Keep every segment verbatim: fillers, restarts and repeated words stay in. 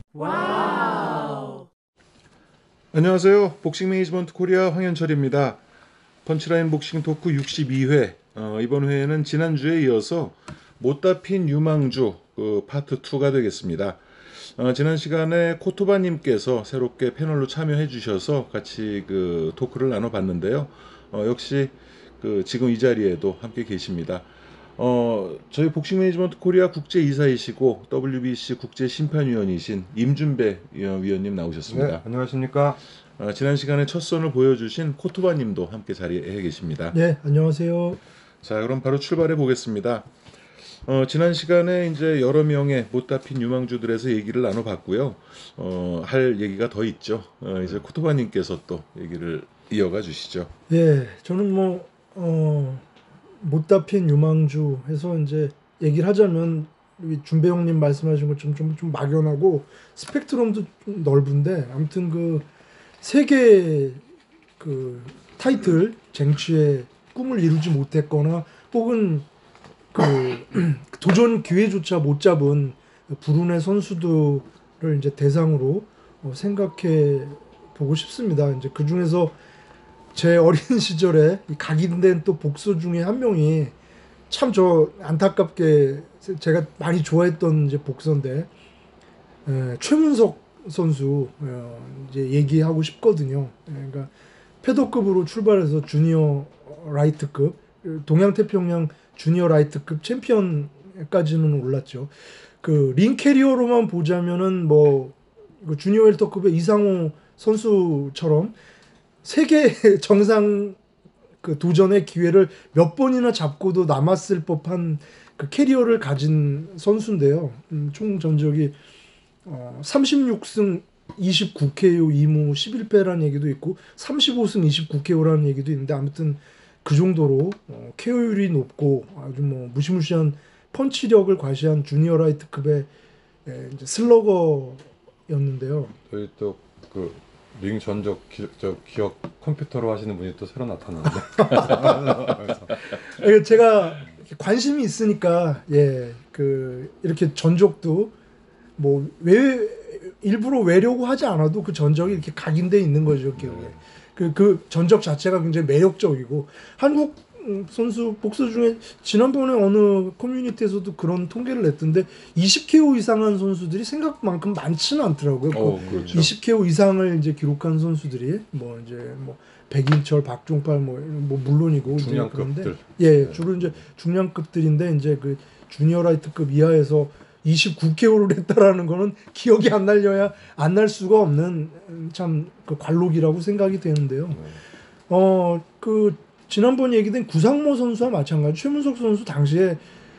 와우. 안녕하세요. 복싱 매니지먼트 코리아 황현철입니다. 펀치라인 복싱 토크 육십이 회. 어, 이번 회에는 지난주에 이어서 못다 핀 유망주 그 파트 이가 되겠습니다. 어, 지난 시간에 코토바님께서 새롭게 패널로 참여해 주셔서 같이 그 토크를 나눠봤는데요. 어, 역시 그 지금 이 자리에도 함께 계십니다. 어, 저희 복싱 매니지먼트 코리아 국제 이사이시고 더블유비씨 국제 심판위원이신 임준배 위원님 나오셨습니다. 네, 안녕하십니까? 어, 지난 시간에 첫 선을 보여주신 코토바님도 함께 자리에 계십니다. 네, 안녕하세요. 자, 그럼 바로 출발해 보겠습니다. 어, 지난 시간에 이제 여러 명의 못다 핀 유망주들에서 얘기를 나눠봤고요. 어, 할 얘기가 더 있죠. 어, 이제 코토바님께서 또 얘기를 이어가 주시죠. 예, 저는 뭐 어, 못다 핀 유망주 해서 이제 얘기를 하자면 준배형님 말씀하신 것처럼 좀, 좀 막연하고 스펙트럼도 좀 넓은데 아무튼 그 세계 그 타이틀 쟁취의 꿈을 이루지 못했거나 혹은 그 도전 기회조차 못 잡은 불운의 선수들을 이제 대상으로 어, 생각해 보고 싶습니다. 이제 그 중에서 제 어린 시절에 각인된 또 복서 중에 한 명이 참 저 안타깝게 제가 많이 좋아했던 이제 복서인데 에, 최문석 선수 어, 이제 얘기하고 싶거든요. 에, 그러니까 패더급으로 출발해서 주니어 라이트급, 동양태평양 주니어 라이트급 챔피언까지는 올랐죠. 그 링 캐리어로만 보자면은 뭐 주니어 웰터급의 이상호 선수처럼 세계 정상 그 도전의 기회를 몇 번이나 잡고도 남았을 법한 그 캐리어를 가진 선수인데요. 음, 총 전적이 어, 삼십육 승 이십구 케이오 이 무 십일 패라는 얘기도 있고 삼십오 승 이십구 케이오라는 얘기도 있는데 아무튼 그 정도로 어, 케이오율이 높고 아주 뭐 무시무시한 펀치력을 과시한 주니어 라이트급의 예, 이제 슬러거였는데요. 저희 또 그 링 전적 기, 저 기억 컴퓨터로 하시는 분이 또 새로 나타났는데. 그래서 제가 관심이 있으니까 예, 그 이렇게 전적도 뭐 외 일부러 외려고 하지 않아도 그 전적이 이렇게 각인돼 있는 거죠, 기억에. 그, 그 전적 자체가 굉장히 매력적이고 한국 선수 복서 중에 지난번에 어느 커뮤니티에서도 그런 통계를 냈던데 이십 케이오 이상한 선수들이 생각만큼 많지는 않더라고요. 어, 그 그렇죠. 이십 케이오 이상을 이제 기록한 선수들이 뭐 이제 뭐 백인철, 박종팔 뭐, 뭐 물론이고 중량급들. 예, 네. 주로 이제 중량급들인데 이제 그 주니어 라이트급 이하에서 이십구 케이오를 했다라는 거는 기억이 안 날려야 안 날 수가 없는 참 그 관록이라고 생각이 되는데요. 네. 어, 그 지난번 얘기된 구상모 선수와 마찬가지 최문석 선수 당시에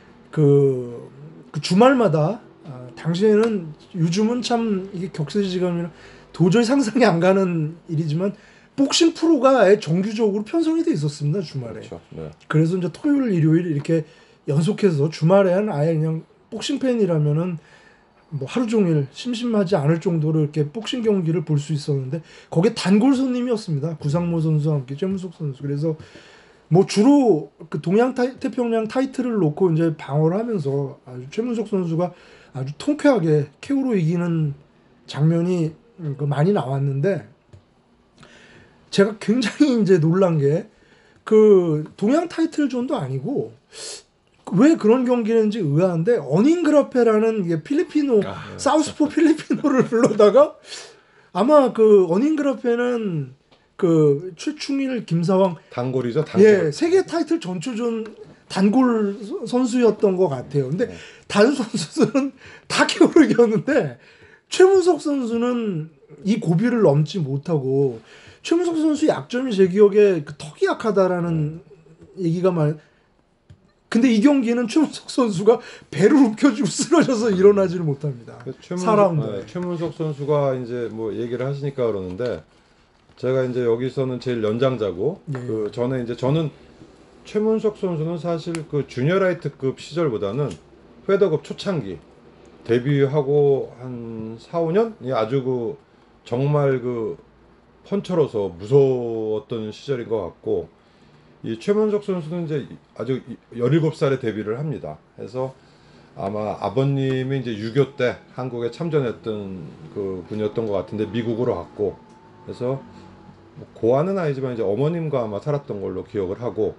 그, 그 주말마다 아, 당시에는 요즘은 참 이게 격세지감이라 도저히 상상이 안 가는 일이지만 복싱 프로가 아예 정규적으로 편성이 돼 있었습니다, 주말에. 그렇죠. 네. 그래서 이제 토요일, 일요일 이렇게 연속해서 주말에는 아예 그냥 복싱 팬이라면은 뭐 하루 종일 심심하지 않을 정도로 이렇게 복싱 경기를 볼 수 있었는데 거기에 단골 손님이었습니다. 구상모 선수와 함께 최문석 선수. 그래서 뭐 주로 그 동양 타이, 태평양 타이틀을 놓고 이제 방어를 하면서 아주 최문석 선수가 아주 통쾌하게 케이오로 이기는 장면이 그 많이 나왔는데 제가 굉장히 이제 놀란 게 그 동양 타이틀전도 아니고 왜 그런 경기를 했는지 의아한데 어닝그라페라는 이게 필리피노 아, 사우스포 필리피노를 불러다가 아마 그 어닝그라페는 그 최충일 김사왕 단골이죠, 단골. 예 세계 타이틀 전초전 단골 선수였던 것 같아요. 근데 네. 다른 선수들은 다 케이오를 이겼는데 최문석 선수는 이 고비를 넘지 못하고 최문석 선수 약점이 제 기억에 그 턱이 약하다라는 얘기가 많. 근데 이 경기는 최문석 선수가 배를 움켜쥐고 쓰러져서 일어나지를 못합니다. 그 최문석, 사 라운드. 네, 최문석 선수가 이제 뭐 얘기를 하시니까 그러는데 제가 이제 여기서는 제일 연장자고 네. 그 전에 이제 저는 최문석 선수는 사실 그 주니어 라이트급 시절보다는 페더급 초창기 데뷔하고 한 사, 오 년이 아주 그 정말 그 펀쳐로서 무서웠던 시절인 것 같고 이 최문석 선수는 이제 아주 열일곱 살에 데뷔를 합니다. 해서 아마 아버님이 이제 유교 때 한국에 참전했던 그 분이었던 것 같은데 미국으로 갔고 그래서 뭐 고아는 아니지만 이제 어머님과 아마 살았던 걸로 기억을 하고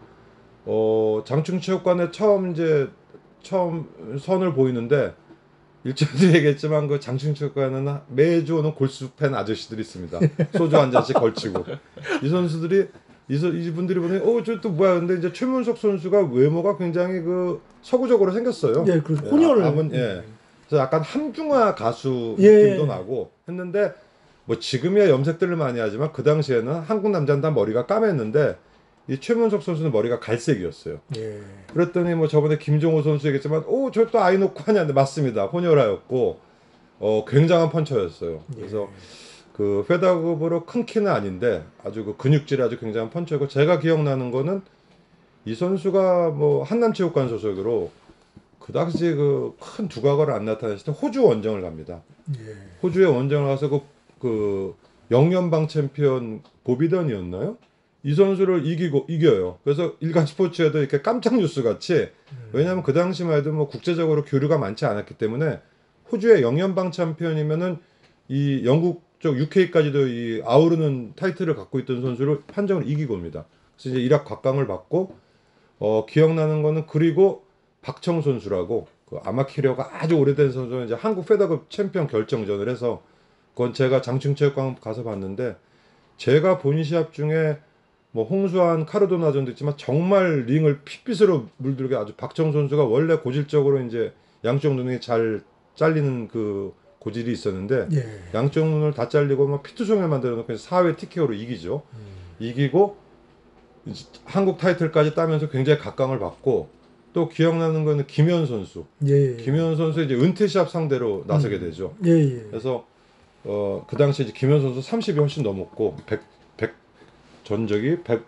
어 장충체육관에 처음 이제 처음 선을 보이는데 일전에 얘기했지만 그 장충체육관에는 매주 오는 골수팬 아저씨들이 있습니다. 소주 한 잔씩 걸치고 이 선수들이 이 서- 이분들이 보니 어저 또 뭐야 근데 이제 최문석 선수가 외모가 굉장히 그 서구적으로 생겼어요. 예, 그 혼혈을. 아, 아버- 예. 그래서 약간 함중화 가수 예. 느낌도 나고 했는데 뭐 지금이야 염색들을 많이 하지만 그 당시에는 한국 남자는 다 머리가 까맸는데 이 최문석 선수는 머리가 갈색이었어요. 예. 그랬더니 뭐 저번에 김종호 선수 얘기했지만 오 저 또 아이 놓고 하냐는데 맞습니다. 혼혈하였고 어 굉장한 펀쳐였어요. 그래서 그 페더급으로 큰 키는 아닌데 아주 그 근육질이 아주 굉장한 펀쳐였고 제가 기억나는 거는 이 선수가 뭐 한남체육관 소속으로 그 당시 그 큰 두각을 안 나타냈을 때 호주 원정을 갑니다. 예. 호주에 원정을 가서 그, 그 영연방 챔피언 보비던이었나요? 이 선수를 이기고 이겨요. 그래서 일간 스포츠에도 이렇게 깜짝 뉴스 같이 왜냐하면 그 당시만 해도 뭐 국제적으로 교류가 많지 않았기 때문에 호주의 영연방 챔피언이면은 이 영국 쪽 유케이까지도 이 아우르는 타이틀을 갖고 있던 선수를 판정을 이기고 옵니다. 그래서 이제 이락 곽강을 받고 어 기억나는 거는 그리고 박청 선수라고 그 아마키려가 아주 오래된 선수가 이제 한국 페더급 챔피언 결정전을 해서 그건 제가 장충체육관 가서 봤는데 제가 본 시합 중에 뭐 홍수환 카르도나전도 있지만 정말 링을 핏빛으로 물들게 아주 박정 선수가 원래 고질적으로 이제 양쪽 눈이 잘 잘리는 그 고질이 있었는데 예. 양쪽 눈을 다 잘리고 막 피투성을 만들어 놓고 사 회 티케오로 이기죠. 음. 이기고 이제 한국 타이틀까지 따면서 굉장히 각광을 받고 또 기억나는 거는 김현 선수. 예. 김현 선수 이제 은퇴 시합 상대로 나서게 되죠. 예. 예. 그래서 어 그 당시 이제 김현 선수 삼십이 훨씬 넘었고 백, 백 전적이 백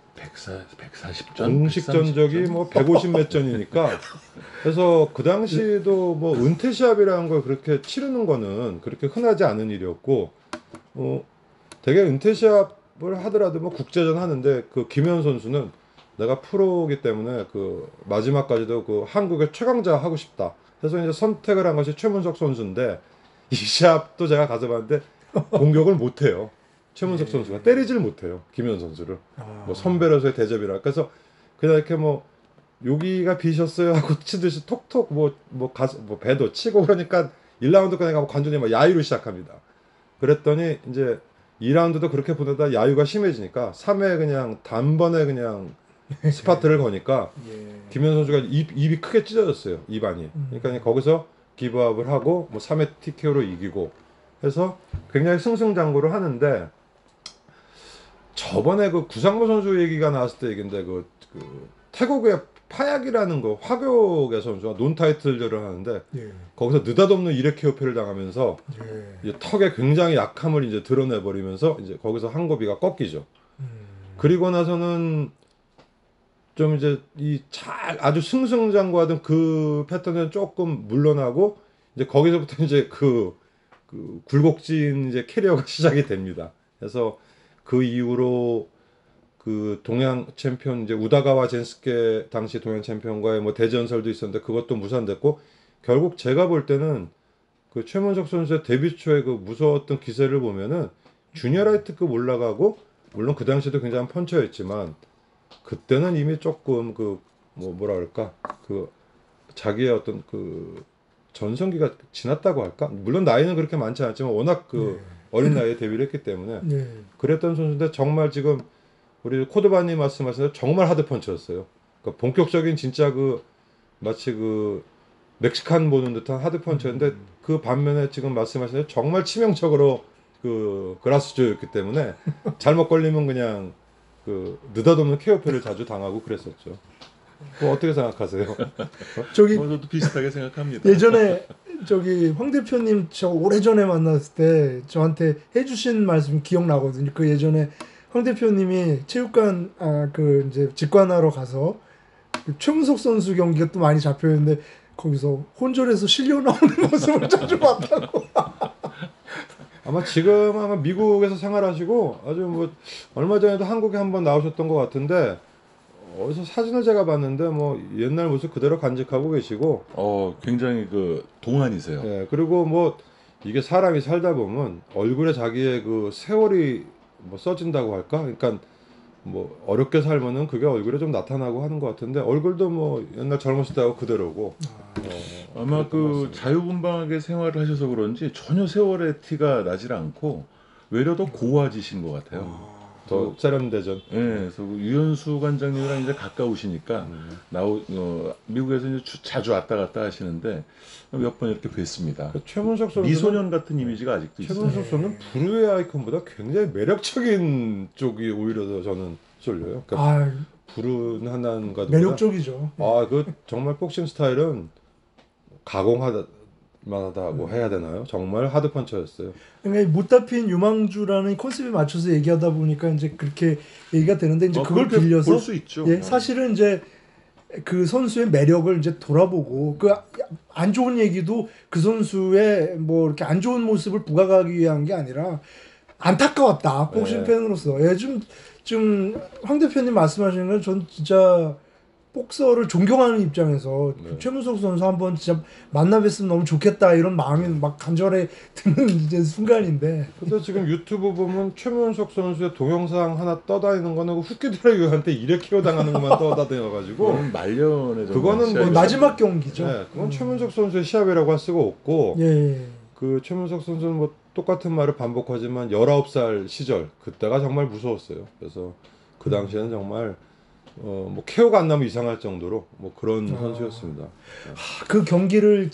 백사십 전 공식 전적이 뭐 백오십 몇 전이니까 그래서 그 당시도 뭐 은퇴 시합이라는 걸 그렇게 치르는 거는 그렇게 흔하지 않은 일이었고 어 되게 은퇴 시합을 하더라도 뭐 국제전 하는데 그 김현 선수는 내가 프로기 때문에 그 마지막까지도 그 한국의 최강자 하고 싶다. 그래서 이제 선택을 한 것이 최문석 선수인데 이 시합도 제가 가서 봤는데 공격을 못 해요. 최문석 선수가 때리질 못해요. 김현 선수를. 아. 뭐 선배로서의 대접이라. 그래서 그냥 이렇게 뭐 여기가 비셨어요 하고 치듯이 톡톡 뭐 뭐 가서 뭐 배도 치고 그러니까 일 라운드까지 가고 관중이 막 야유를 시작합니다. 그랬더니 이제 이 라운드도 그렇게 보내다 야유가 심해지니까 삼 회 그냥 단번에 그냥 스파트를 거니까 예. 김현 선수가 입, 입이 크게 찢어졌어요. 입안이. 그러니까 거기서 기브업을 하고 뭐 삼 회 티케오로 이기고 해서 굉장히 승승장구를 하는데 저번에 그 구상모 선수 얘기가 나왔을 때 얘기인데 그, 그 태국의 파약이라는 거 화교계 선수가 논 타이틀전을 하는데 예. 거기서 느닷없는 이레케오페를 당하면서 예. 이제 턱에 굉장히 약함을 이제 드러내 버리면서 이제 거기서 한고비가 꺾이죠. 음. 그리고 나서는 좀 이제 이 잘 아주 승승장구하던 그 패턴은 조금 물러나고 이제 거기서부터 이제 그, 그 굴곡진 이제 캐리어가 시작이 됩니다. 그래서 그 이후로 그 동양 챔피언 이제 우다가와 젠스케 당시 동양 챔피언과의 뭐 대전설도 있었는데 그것도 무산됐고 결국 제가 볼 때는 그 최문석 선수의 데뷔 초에 그 무서웠던 기세를 보면은 주니어라이트급 올라가고 물론 그 당시에도 굉장한 펀쳐였지만 그때는 이미 조금 그 뭐 뭐라 그럴까 그 자기의 어떤 그 전성기가 지났다고 할까 물론 나이는 그렇게 많지 않았지만 워낙 그 네. 어린 나이에 데뷔를 했기 때문에 예. 그랬던 선수인데 정말 지금 우리 코드바님 말씀하신 정말 하드 펀치였어요. 그러니까 본격적인 진짜 그 마치 그 멕시칸 보는 듯한 하드 펀치였는데 음. 그 반면에 지금 말씀하신 대로 정말 치명적으로 그 그라스조였기 때문에 잘못 걸리면 그냥 그 느닷없는 케어패를 자주 당하고 그랬었죠. 그거 어떻게 생각하세요? 저기 어, 저도 비슷하게 생각합니다. 예전에 저기 황 대표님 저 오래전에 만났을 때 저한테 해주신 말씀 기억나거든요. 그 예전에 황 대표님이 체육관 아 그 이제 직관하러 가서 그 최문석 선수 경기가 또 많이 잡혀 있는데 거기서 혼절해서 실려 나오는 모습을 자주 봤다고. 아마 지금 아마 미국에서 생활하시고 아주 뭐 얼마 전에도 한국에 한번 나오셨던 것 같은데 어디서 사진을 제가 봤는데 뭐 옛날 모습 그대로 간직하고 계시고, 어, 굉장히 그 동안이세요. 예, 그리고 뭐 이게 사람이 살다 보면 얼굴에 자기의 그 세월이 뭐 써진다고 할까? 그러니까 뭐 어렵게 살면은 그게 얼굴에 좀 나타나고 하는 것 같은데 얼굴도 뭐 옛날 젊었을 때하고 그대로고. 어, 아마 그랬던 것 그 같습니다. 자유분방하게 생활을 하셔서 그런지 전혀 세월의 티가 나질 않고 외려 더 고와지신 것 같아요. 더 세련되전. 예, 그래서 그 유현수 관장님이랑 이제 가까우시니까 음. 나오 어, 미국에서 이제 주- 자주 왔다 갔다 하시는데 몇 번 이렇게 뵀습니다. 그 최문석 선수는 미소년 같은 이미지가 아직도 있어요. 최문석 선수는 불후의 아이콘보다 굉장히 매력적인 쪽이 오히려 더 저는 쏠려요. 그러니까 아 불운 하나인가 매력적이죠. 아, 그 정말 복싱 스타일은 가공하다고 해야 되나요? 정말 하드 펀쳐였어요. 그러니까 못 잡힌 유망주라는 컨셉에 맞춰서 얘기하다 보니까 이제 그렇게 얘기가 되는데 이제 어, 그걸 그렇게 빌려서 볼 수 있죠. 예, 사실은 이제 그 선수의 매력을 이제 돌아보고 그 안 좋은 얘기도 그 선수의 뭐 이렇게 안 좋은 모습을 부각하기 위한 게 아니라 안타까웠다 복싱 네. 팬으로서. 예, 좀, 좀 황 대표님 말씀하시는 건 전 진짜 복서를 존경하는 입장에서 네. 최문석 선수 한번 진짜 만나 뵀으면 너무 좋겠다 이런 마음이 막 간절해 드는 이제 순간인데. 근데 지금 유튜브 보면 최문석 선수의 동영상 하나 떠다니는 거는 후키드라이브한테 일회 키워 당하는 것만 떠다녀가지고 그거는 말년에 그거는 정말 뭐 마지막 경기죠. 네, 그건 최문석 선수의 시합이라고 할 수가 없고 예, 예. 그 최문석 선수는 뭐 똑같은 말을 반복하지만 열아홉 살 시절 그때가 정말 무서웠어요. 그래서 그 당시에는 정말 어, 뭐 케어가 안 나면 이상할 정도로 뭐 그런 아. 선수였습니다. 그 경기를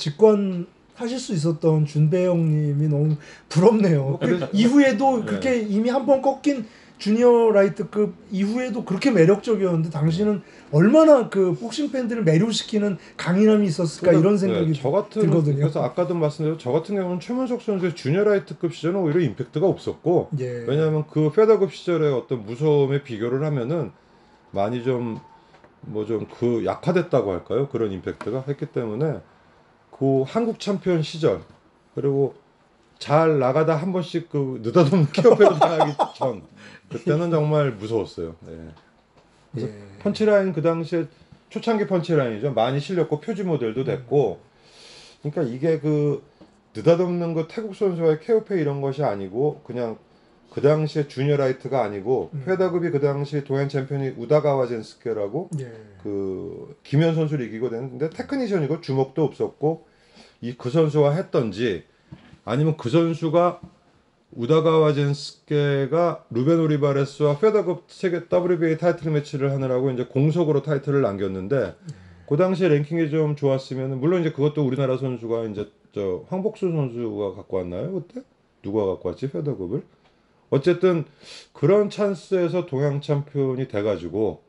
직관하실 수 있었던 준배영님이 너무 부럽네요. 그 이후에도 네. 그렇게 이미 한 번 꺾인 주니어 라이트급 이후에도 그렇게 매력적이었는데 당신은 얼마나 그 복싱 팬들을 매료시키는 강인함이 있었을까 이런 생각이 네, 저 같은 들거든요. 그래서 아까도 말씀드렸 저 같은 경우는 최문석 선수의 주니어 라이트급 시절은 오히려 임팩트가 없었고 예. 왜냐하면 그 페더급 시절의 어떤 무서움에 비교를 하면은 많이 좀 뭐 좀 그 약화됐다고 할까요? 그런 임팩트가 했기 때문에 그 한국 챔피언 시절 그리고 잘 나가다 한 번씩 그 느닷없는 케어패를 당하기 전 그때는 정말 무서웠어요. 네. 그래서 예. 펀치라인 그 당시에 초창기 펀치라인이죠. 많이 실렸고 표지 모델도 됐고 그러니까 이게 그 느닷없는 그 태국 선수와의 케어패 이런 것이 아니고 그냥 그 당시에 주니어 라이트가 아니고 음. 페더급이 그 당시 동양 챔피언이 우다가와 젠스케라고 예. 그 김현 선수를 이기고 됐는데 테크니션이고 주먹도 없었고 이 그 선수와 했던지 아니면 그 선수가 우다가와 젠스케가 루벤 오리바레스와 페더급 세계 더블유비에이 타이틀 매치를 하느라고 이제 공석으로 타이틀을 남겼는데 그 당시에 랭킹이 좀 좋았으면 물론 이제 그것도 우리나라 선수가 이제 저 황복수 선수가 갖고 왔나요 그때 누가 갖고 왔지 페더급을 어쨌든 그런 찬스에서 동양 챔피언이 돼가지고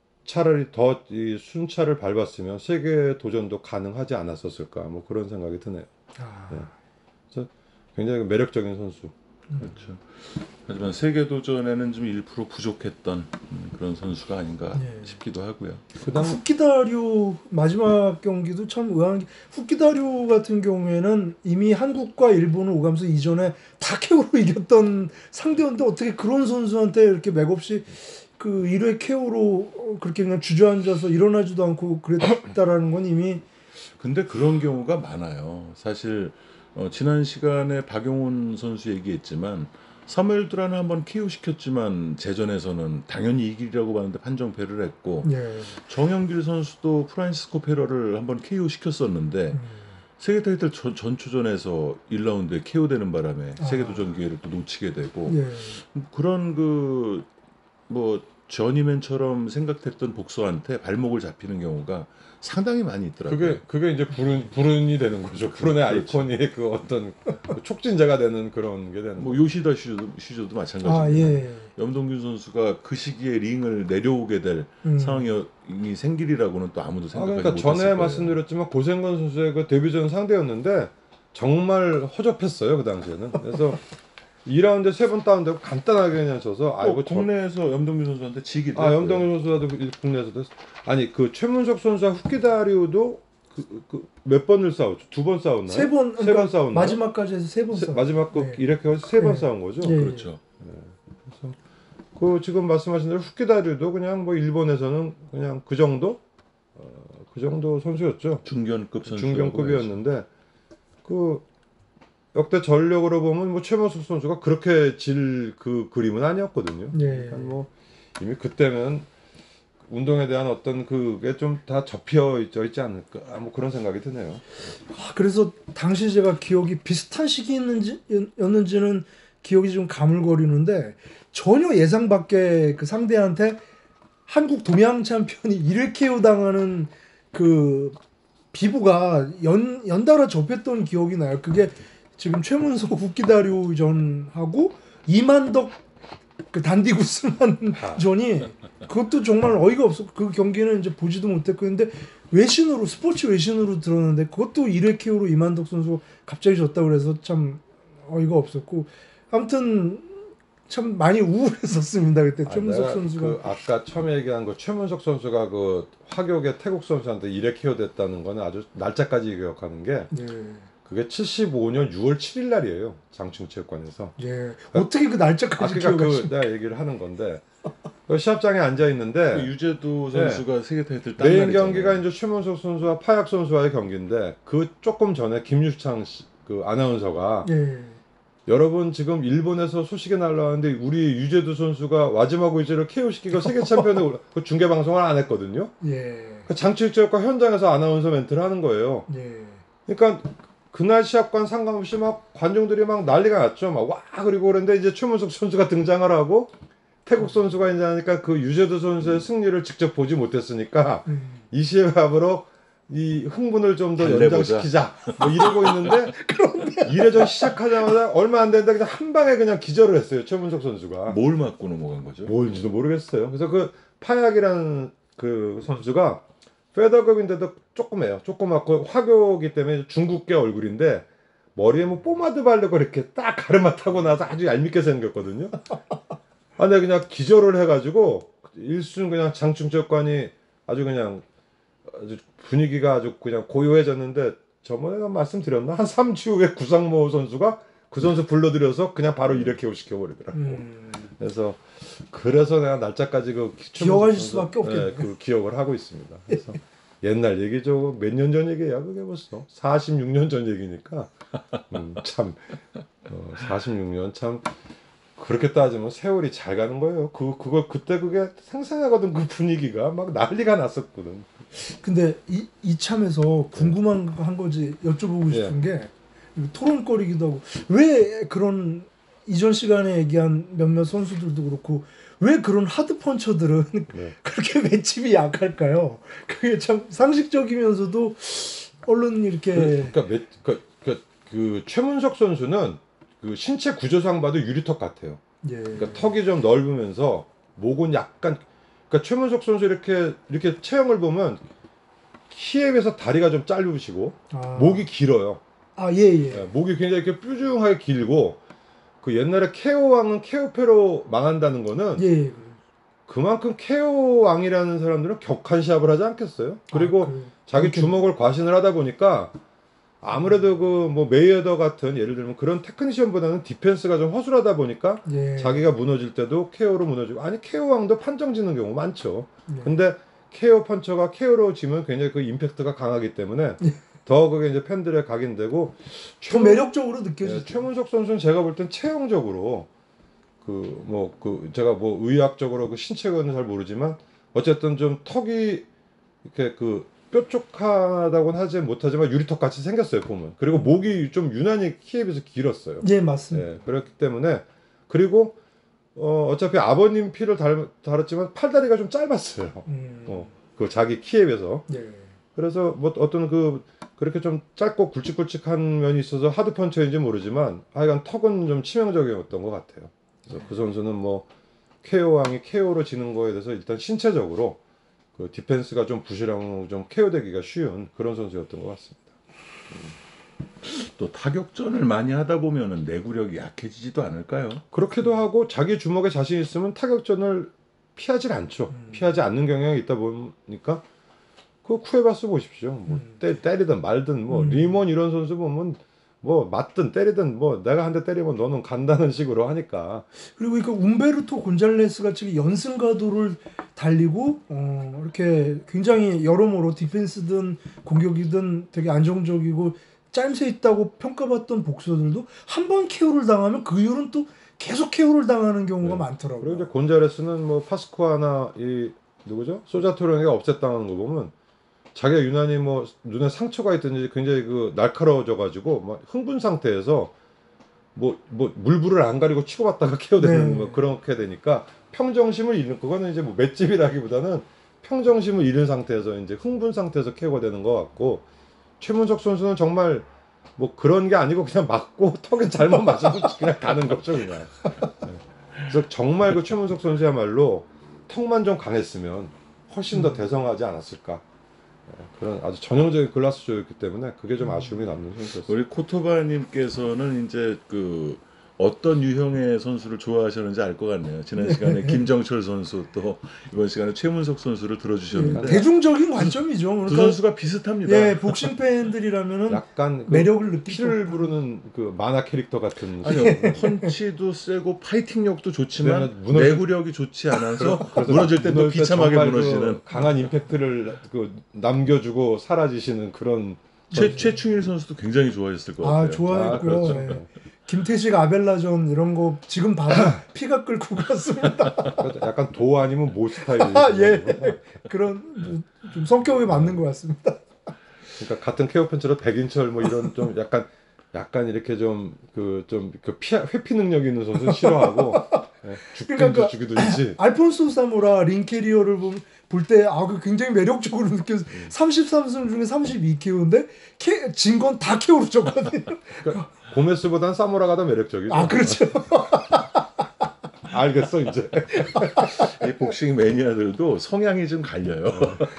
차라리 더 이 순차를 밟았으면 세계 도전도 가능하지 않았었을까 뭐 그런 생각이 드네요. 아. 네. 그래서 굉장히 매력적인 선수. 그렇죠. 하지만 세계 도전에는 좀 일 퍼센트 부족했던 음, 그런 선수가 아닌가 예. 싶기도 하고요. 그 후키다류 마지막 경기도 참 의아한 게 후키다류 같은 경우에는 이미 한국과 일본을 오가면서 이전에 다케오로 이겼던 상대였는데 어떻게 그런 선수한테 이렇게 맥없이 그 일 회 케오로 그렇게 그냥 주저앉아서 일어나지도 않고 그랬다라는 건 이미 근데 그런 경우가 많아요. 사실 어, 지난 시간에 박용훈 선수 얘기했지만 사무엘 두란을 한번 케이오 시켰지만 재전에서는 당연히 이기리라고 봤는데 판정패를 했고 예. 정영길 선수도 프란시스코 페러를 한번 케이오 시켰었는데 음. 세계 타이틀 전, 전초전에서 일 라운드에 케이오 되는 바람에 아. 세계 도전 기회를 또 놓치게 되고 예. 그런 그 뭐 저니맨처럼 생각했던 복서한테 발목을 잡히는 경우가 상당히 많이 있더라고요. 그게 그게 이제 불운 불운이 되는 거죠. 불운의 그렇죠. 아이콘이 그 어떤 그 촉진제가 되는 그런 게 되는 뭐 거죠. 요시다 슈즈도, 슈즈도 마찬가지입니다. 아 예. 염동균 선수가 그 시기에 링을 내려오게 될 음. 상황이 생기리라고는 또 아무도 아, 생각하지 그러니까 못했을 전에 거예요. 말씀드렸지만 고생건 선수의 그 데뷔전 상대였는데 정말 허접했어요 그 당시에는. 그래서 이 라운드 세 번 다운되고 간단하게 그냥 져서 또 아이고 저 국내에서 염동균 선수한테 지기도 아 했고요. 염동현 선수도 국내에서도 했- 아니 그 최문석 선수와 후키다리오도 그, 그 몇 번을 싸웠죠? 두 번 싸웠나요? 세 번 세 그러니까 번 싸웠나요? 마지막까지 해서 세 번 세- 싸. 마지막 거 네. 이렇게 해서 세 번 네. 싸운 거죠. 예. 그렇죠. 그 지금 말씀하신 대로 후키다리도 그냥 뭐 일본에서는 그냥 그 정도 어, 그 정도 선수였죠. 중견급 선수. 중견급이었는데 그 역대 전력으로 보면 뭐 최문숙 선수가 그렇게 질 그 그림은 아니었거든요. 예. 그러니까 뭐 이미 그때는 운동에 대한 어떤 그게 좀 다 접혀 있, 있지 않을까 뭐 그런 생각이 드네요. 아, 그래서 당시 제가 기억이 비슷한 시기였는지 였는지는 기억이 좀 가물거리는데 전혀 예상 밖의 그 상대한테 한국 동양 챔피언이 일 회 케이오 당하는 그 비보가 연 연달아 접했던 기억이 나요. 그게 지금 최문석 후키다류 전하고 이만덕 그 단디구스만 전이 그것도 정말 어이가 없어. 그 경기는 이제 보지도 못했고 근데 외신으로 스포츠 외신으로 들었는데 그것도 일 회 케이오로 이만덕 선수가 갑자기 졌다고 그래서 참 어이가 없었고 아무튼 참 많이 우울했었습니다 그때 아, 최문석 내가 선수가. 그 아까 처음에 얘기한 거 최문석 선수가 그 화교계 태국 선수한테 일 회 케이오 됐다는 거는 아주 날짜까지 기억하는 게 예. 그게 칠십오 년 유월 칠일 날이에요. 장충체육관에서. 예. 어떻게 그 날짜까지 아, 그러니까 기억하시? 그 내가 얘기를 하는 건데 그 시합장에 앉아 그 있는데 유재도 선수가 세계 타이틀 딴 메인 날이잖아요. 경기가 이제 최문석 선수와 파약 선수와의 경기인데 그 조금 전에 김유창 씨, 그 아나운서가 예. 여러분 지금 일본에서 소식이 날라왔는데 우리 유재두 선수가 와즈마고 유재를 케이오 시키고 세계 챔피언을 그 중계 방송을 안 했거든요. 예. 그 장충체육관 현장에서 아나운서 멘트를 하는 거예요. 예. 그러니까 그날 시합관 상관없이 막 관중들이 막 난리가 났죠. 막 와 그리고 그런데 이제 최문석 선수가 등장을 하고 태국 선수가 이제 하니까 그 유재두 선수의 승리를 직접 보지 못했으니까 음. 이 시합으로 이 흥분을 좀 더 달래보자. 연장시키자 뭐 이러고 있는데 일 회전 시작하자마자 얼마 안 됐는데 그냥 한 방에 그냥 기절을 했어요. 최문석 선수가. 뭘 맞고 넘어간 거죠? 뭘지도 모르겠어요. 그래서 그 파약이라는 그 선수가 페더급인데도 조그매요. 조그맣고 화교기 때문에 중국계 얼굴인데 머리에 뭐 포마드 바르고 이렇게 딱 가르마 타고 나서 아주 얄밉게 생겼거든요. 아, 근데 그냥 기절을 해가지고 일순 그냥 장충체육관이 아주 그냥 아주 분위기가 아주 그냥 고요해졌는데 저번에 말씀드렸나? 한 삼 주 후에 구상모 선수가 그 선수 불러들여서 그냥 바로 일 회 케이오 시켜버리더라고. 음. 그래서 그래서 내가 날짜까지 그 기억하실 선수, 수밖에 없겠네요. 네, 그 기억을 하고 있습니다. 그래서 옛날 얘기죠. 몇 년 전 얘기야 그게 벌써 사십육 년 전 얘기니까 음, 참 어, 사십육 년 참 그렇게 따지면 세월이 잘 가는 거예요. 그 그거 그때 그게 생생하거든. 그 분위기가 막 난리가 났었거든. 근데 이 이참에서 궁금한 거 한 거지 여쭤보고 싶은 게 이거 토론거리기도 하고 왜 그런 이전 시간에 얘기한 몇몇 선수들도 그렇고 왜 그런 하드 펀처들은 네. 그렇게 맷집이 약할까요? 그게 참 상식적이면서도 얼른 이렇게 그, 그러니까 몇, 그, 그, 그 최문석 선수는 그 신체 구조상 봐도 유리턱 같아요. 예. 그러니까 턱이 좀 넓으면서 목은 약간 그러니까 최문석 선수 이렇게 이렇게 체형을 보면 키에 비해서 다리가 좀 짧으시고 아. 목이 길어요. 아 예예. 예, 목이 굉장히 이렇게 뾰족하게 길고 그 옛날에 케오 왕은 케오페로 망한다는 거는 예. 그만큼 케오 왕이라는 사람들은 격한 시합을 하지 않겠어요? 그리고 아, 그, 자기 그렇게- 주먹을 과신을 하다 보니까 아무래도 그 뭐 메이웨더 같은 예를 들면 그런 테크니션보다는 디펜스가 좀 허술하다 보니까 예. 자기가 무너질 때도 케오로 무너지고 아니 케오 왕도 판정 지는 경우 많죠. 예. 근데 케오 펀처가 케오로 지면 굉장히 그 임팩트가 강하기 때문에 더 그게 이제 팬들의 각인되고 더 매력적으로 예, 느껴지죠. 최문석 선수는 제가 볼 땐 체형적으로 그 뭐 그 제가 뭐 의학적으로 그 신체는 잘 모르지만 어쨌든 좀 턱이 이렇게 그 뾰족하다고는 하지 못하지만 유리턱 같이 생겼어요 보면. 그리고 목이 좀 유난히 키에 비해서 길었어요. 예 맞습니다. 예, 그렇기 때문에 그리고 어, 어차피 아버님 피를 달, 달았지만 팔다리가 좀 짧았어요. 음. 어, 그 자기 키에 비해서. 예. 그래서 뭐 어떤 그 그렇게 좀 짧고 굵직굵직한 면이 있어서 하드 펀처인지 모르지만 하여간 턱은 좀 치명적이었던 것 같아요. 그래서 그 선수는 뭐 케오 왕이 케오로 지는 거에 대해서 일단 신체적으로 그 디펜스가 좀 부실하고 좀 케오되기가 쉬운 그런 선수였던 것 같습니다. 또 타격전을 많이 하다 보면은 내구력이 약해지지도 않을까요? 그렇기도 하고 자기 주먹에 자신 있으면 타격전을 피하질 않죠. 음. 피하지 않는 경향이 있다 보니까 그 쿠에바스 보십시오. 뭐 음. 때, 때리든 말든 뭐 음. 리먼 이런 선수 보면 뭐 맞든 때리든 뭐 내가 한 대 때리면 너는 간다는 식으로 하니까. 그리고 그 움베르토 곤잘레스 같이 연승 가도를 달리고 어, 이렇게 굉장히 여러모로 디펜스든 공격이든 되게 안정적이고 짜임새 있다고 평가받던 복서들도 한 번 케어를 당하면 그 이후로는 또 계속 케어를 당하는 경우가 네. 많더라고요. 그리고 이제 곤자레스는 뭐 파스쿠아나 이 누구죠? 소자토령이가 없앴다는 거 보면 자기가 유난히 뭐 눈에 상처가 있든지 굉장히 그 날카로워져 가지고 막 흥분 상태에서 뭐 뭐 물불을 안 가리고 치고받다가 케어되는 네. 뭐 그렇게 되니까 평정심을 잃는 그거는 이제 뭐 맷집이라기보다는 평정심을 잃은 상태에서 이제 흥분 상태에서 케어가 되는 것 같고 최문석 선수는 정말 뭐 그런 게 아니고 그냥 맞고 턱에 잘못 맞아도 그냥 가는 거죠 그냥. 네. 그래서 정말 그 최문석 선수야말로 턱만 좀 강했으면 훨씬 더 대성하지 않았을까. 네, 그런 아주 전형적인 글라스조였기 때문에 그게 좀 아쉬움이 남는 선수였어요. 우리 코토바님께서는 이제 그 어떤 유형의 선수를 좋아하셨는지 알 것 같네요. 지난 시간에 김정철 선수 또 이번 시간에 최문석 선수를 들어주셨는데 대중적인 관점이죠. 그러니까 두 선수가 비슷합니다. 예, 복싱 팬들이라면은 약간 그 매력을 느낄 피를 것 부르는 그 만화 캐릭터 같은. 아니요, 펀치도 세고 파이팅력도 좋지만 네, 무너질- 내구력이 좋지 않아서 그래서 무너질 때 또 무너질 때 비참하게 정말 그 무너지는 강한 임팩트를 그 남겨주고 사라지시는 그런. 최 최충일 선수도 굉장히 좋아했을 것 같아요. 아, 좋아했고요. 아, 그렇죠. 예. 김태식 아벨라전 이런 거 지금 봐도 피가 끓고 갔습니다. 그래서 약간 도 아니면 모 스타일. 아, 예. 그런 뭐좀 성격에 맞는 것 같습니다. 그러니까 같은 케어 펀치로 백인철 뭐 이런 좀 약간 약간 이렇게 좀 그 좀 그 피하 회피 능력 있는 선수 싫어하고 예, 죽든지 그러니까 죽이든지. 알폰소 사무라 링 캐리어를 볼 때 아, 그 굉장히 매력적으로 느껴서 삼십삼 승 중에 삼십이 케어인데 진 건 다 케어로 졌거든요. 그러니까 고메스보단 사무라가 더 매력적이죠. 아, 그렇죠. 알겠어 이제. 이 복싱 매니아들도 성향이 좀 갈려요.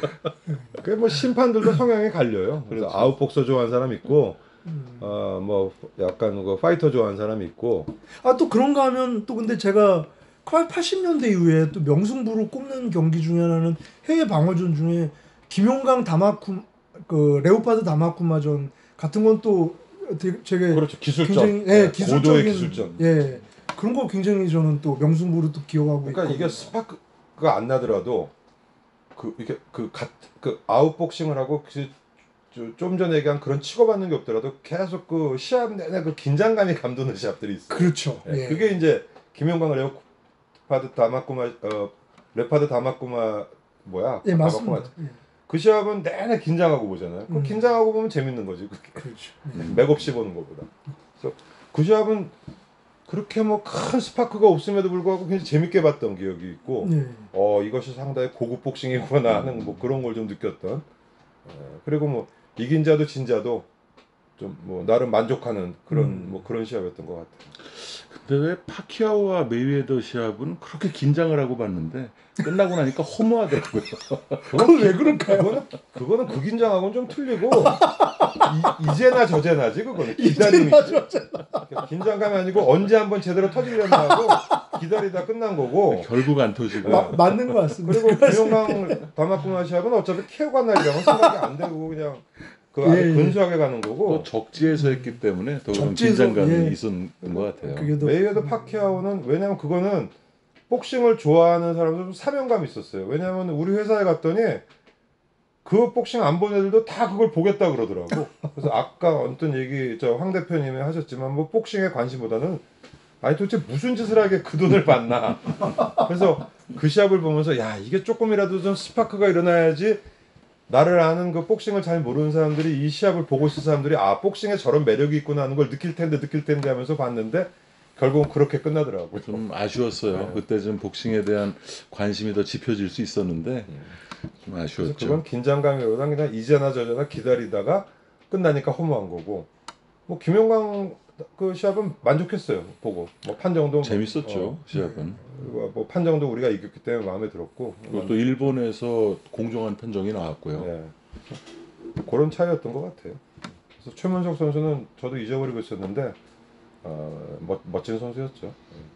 그 뭐 심판들도 성향이 갈려요. 그래서 그렇죠. 아웃복서 좋아하는 사람 있고, 어 뭐 약간 그 파이터 좋아하는 사람 있고. 아, 또 그런가 하면 또 근데 제가 팔십 년대 이후에 또 명승부로 꼽는 경기 중에 하나는 해외 방어전 중에 김용강 다마쿠 그 레오파드 다마쿠마전 같은 건 또 되게 되게 그렇죠. 기술적. 굉장히 예, 네, 기술적인 고도의 기술적. 예. 그런 거 굉장히 저는 또 명승부로 또 기억하고 그러니까 있거든요. 이게 스파크가 안 나더라도 그 이게 그, 갓, 그 아웃복싱을 하고 그, 저- 좀 전에 얘기한 그런 치고받는 게 없더라도 계속 그 시합 내내 그 긴장감이 감도는 시합들이 있어요. 그렇죠. 예, 예. 그게 이제 김용광 레오파드 다마쿠마 어 레파드 다마쿠마 뭐야? 예, 다마쿠마. 맞습니다. 예. 그 시합은 내내 긴장하고 보잖아요. 그 음. 긴장하고 보면 재밌는 거지. 그게. 그렇죠. 맥없이 보는 것보다. 그래서 그 시합은 그렇게 뭐 큰 스파크가 없음에도 불구하고 굉장히 재밌게 봤던 기억이 있고, 예. 어 이것이 상당히 고급 복싱이구나 하는 뭐 그런 걸 좀 느꼈던. 어, 그리고 뭐 이긴 자도 진 자도 좀 뭐 나름 만족하는 그런 음. 뭐 그런 시합이었던 것 같아요. 근데 왜 파키아오와 메이웨더 시합은 그렇게 긴장을 하고 봤는데 끝나고 나니까 허무하더라고요. 그건 왜 그럴까요? 그거는 그거는 그 긴장하고는 좀 틀리고 이, 이제나 저제나지 그거는 기다림이 긴장감이 아니고 언제 한번 제대로 터지려나 하고 기다리다 끝난 거고. 결국 안 터지고. 마, 맞는 것 같습니다. 그리고 김용광 다마쿠마 시합은 어차피 케어가 날이라고 생각이 안 되고 그냥 그 아주 예, 예. 근소하게 가는 거고. 또 적지에서 했기 때문에 더 그런 적지에서, 긴장감이 예. 있었던 것 같아요. 그게 더 메이웨더 파키아오는 왜냐면 그거는 복싱을 좋아하는 사람들 좀 사명감이 있었어요. 왜냐면 우리 회사에 갔더니 그 복싱 안 본 애들도 다 그걸 보겠다 그러더라고. 그래서 아까 어떤 얘기 저 황 대표님이 하셨지만 뭐 복싱에 관심보다는 아니 도대체 무슨 짓을 하게 그 돈을 받나. 그래서 그 시합을 보면서 야 이게 조금이라도 좀 스파크가 일어나야지 나를 아는 그 복싱을 잘 모르는 사람들이 이 시합을 보고 있을 사람들이 아 복싱에 저런 매력이 있구나 하는 걸 느낄 텐데 느낄 텐데 하면서 봤는데 결국은 그렇게 끝나더라고요. 좀 아쉬웠어요. 네. 그때 좀 복싱에 대한 관심이 더 짚혀질 수 있었는데 좀 그래서 아쉬웠죠. 그건 긴장감이보다 그냥 이제나 저제나 기다리다가 끝나니까 허무한 거고. 뭐 김용광 그 시합은 만족했어요. 보고 뭐 판정도 재밌었죠. 어, 시합은. 그리고 뭐 판정도 우리가 이겼기 때문에 마음에 들었고. 그리고 또 일본에서 공정한 판정이 나왔고요. 네. 그런 차이였던 것 같아요. 그래서 최문석 선수는 저도 잊어버리고 있었는데 어, 멋, 멋진 선수였죠.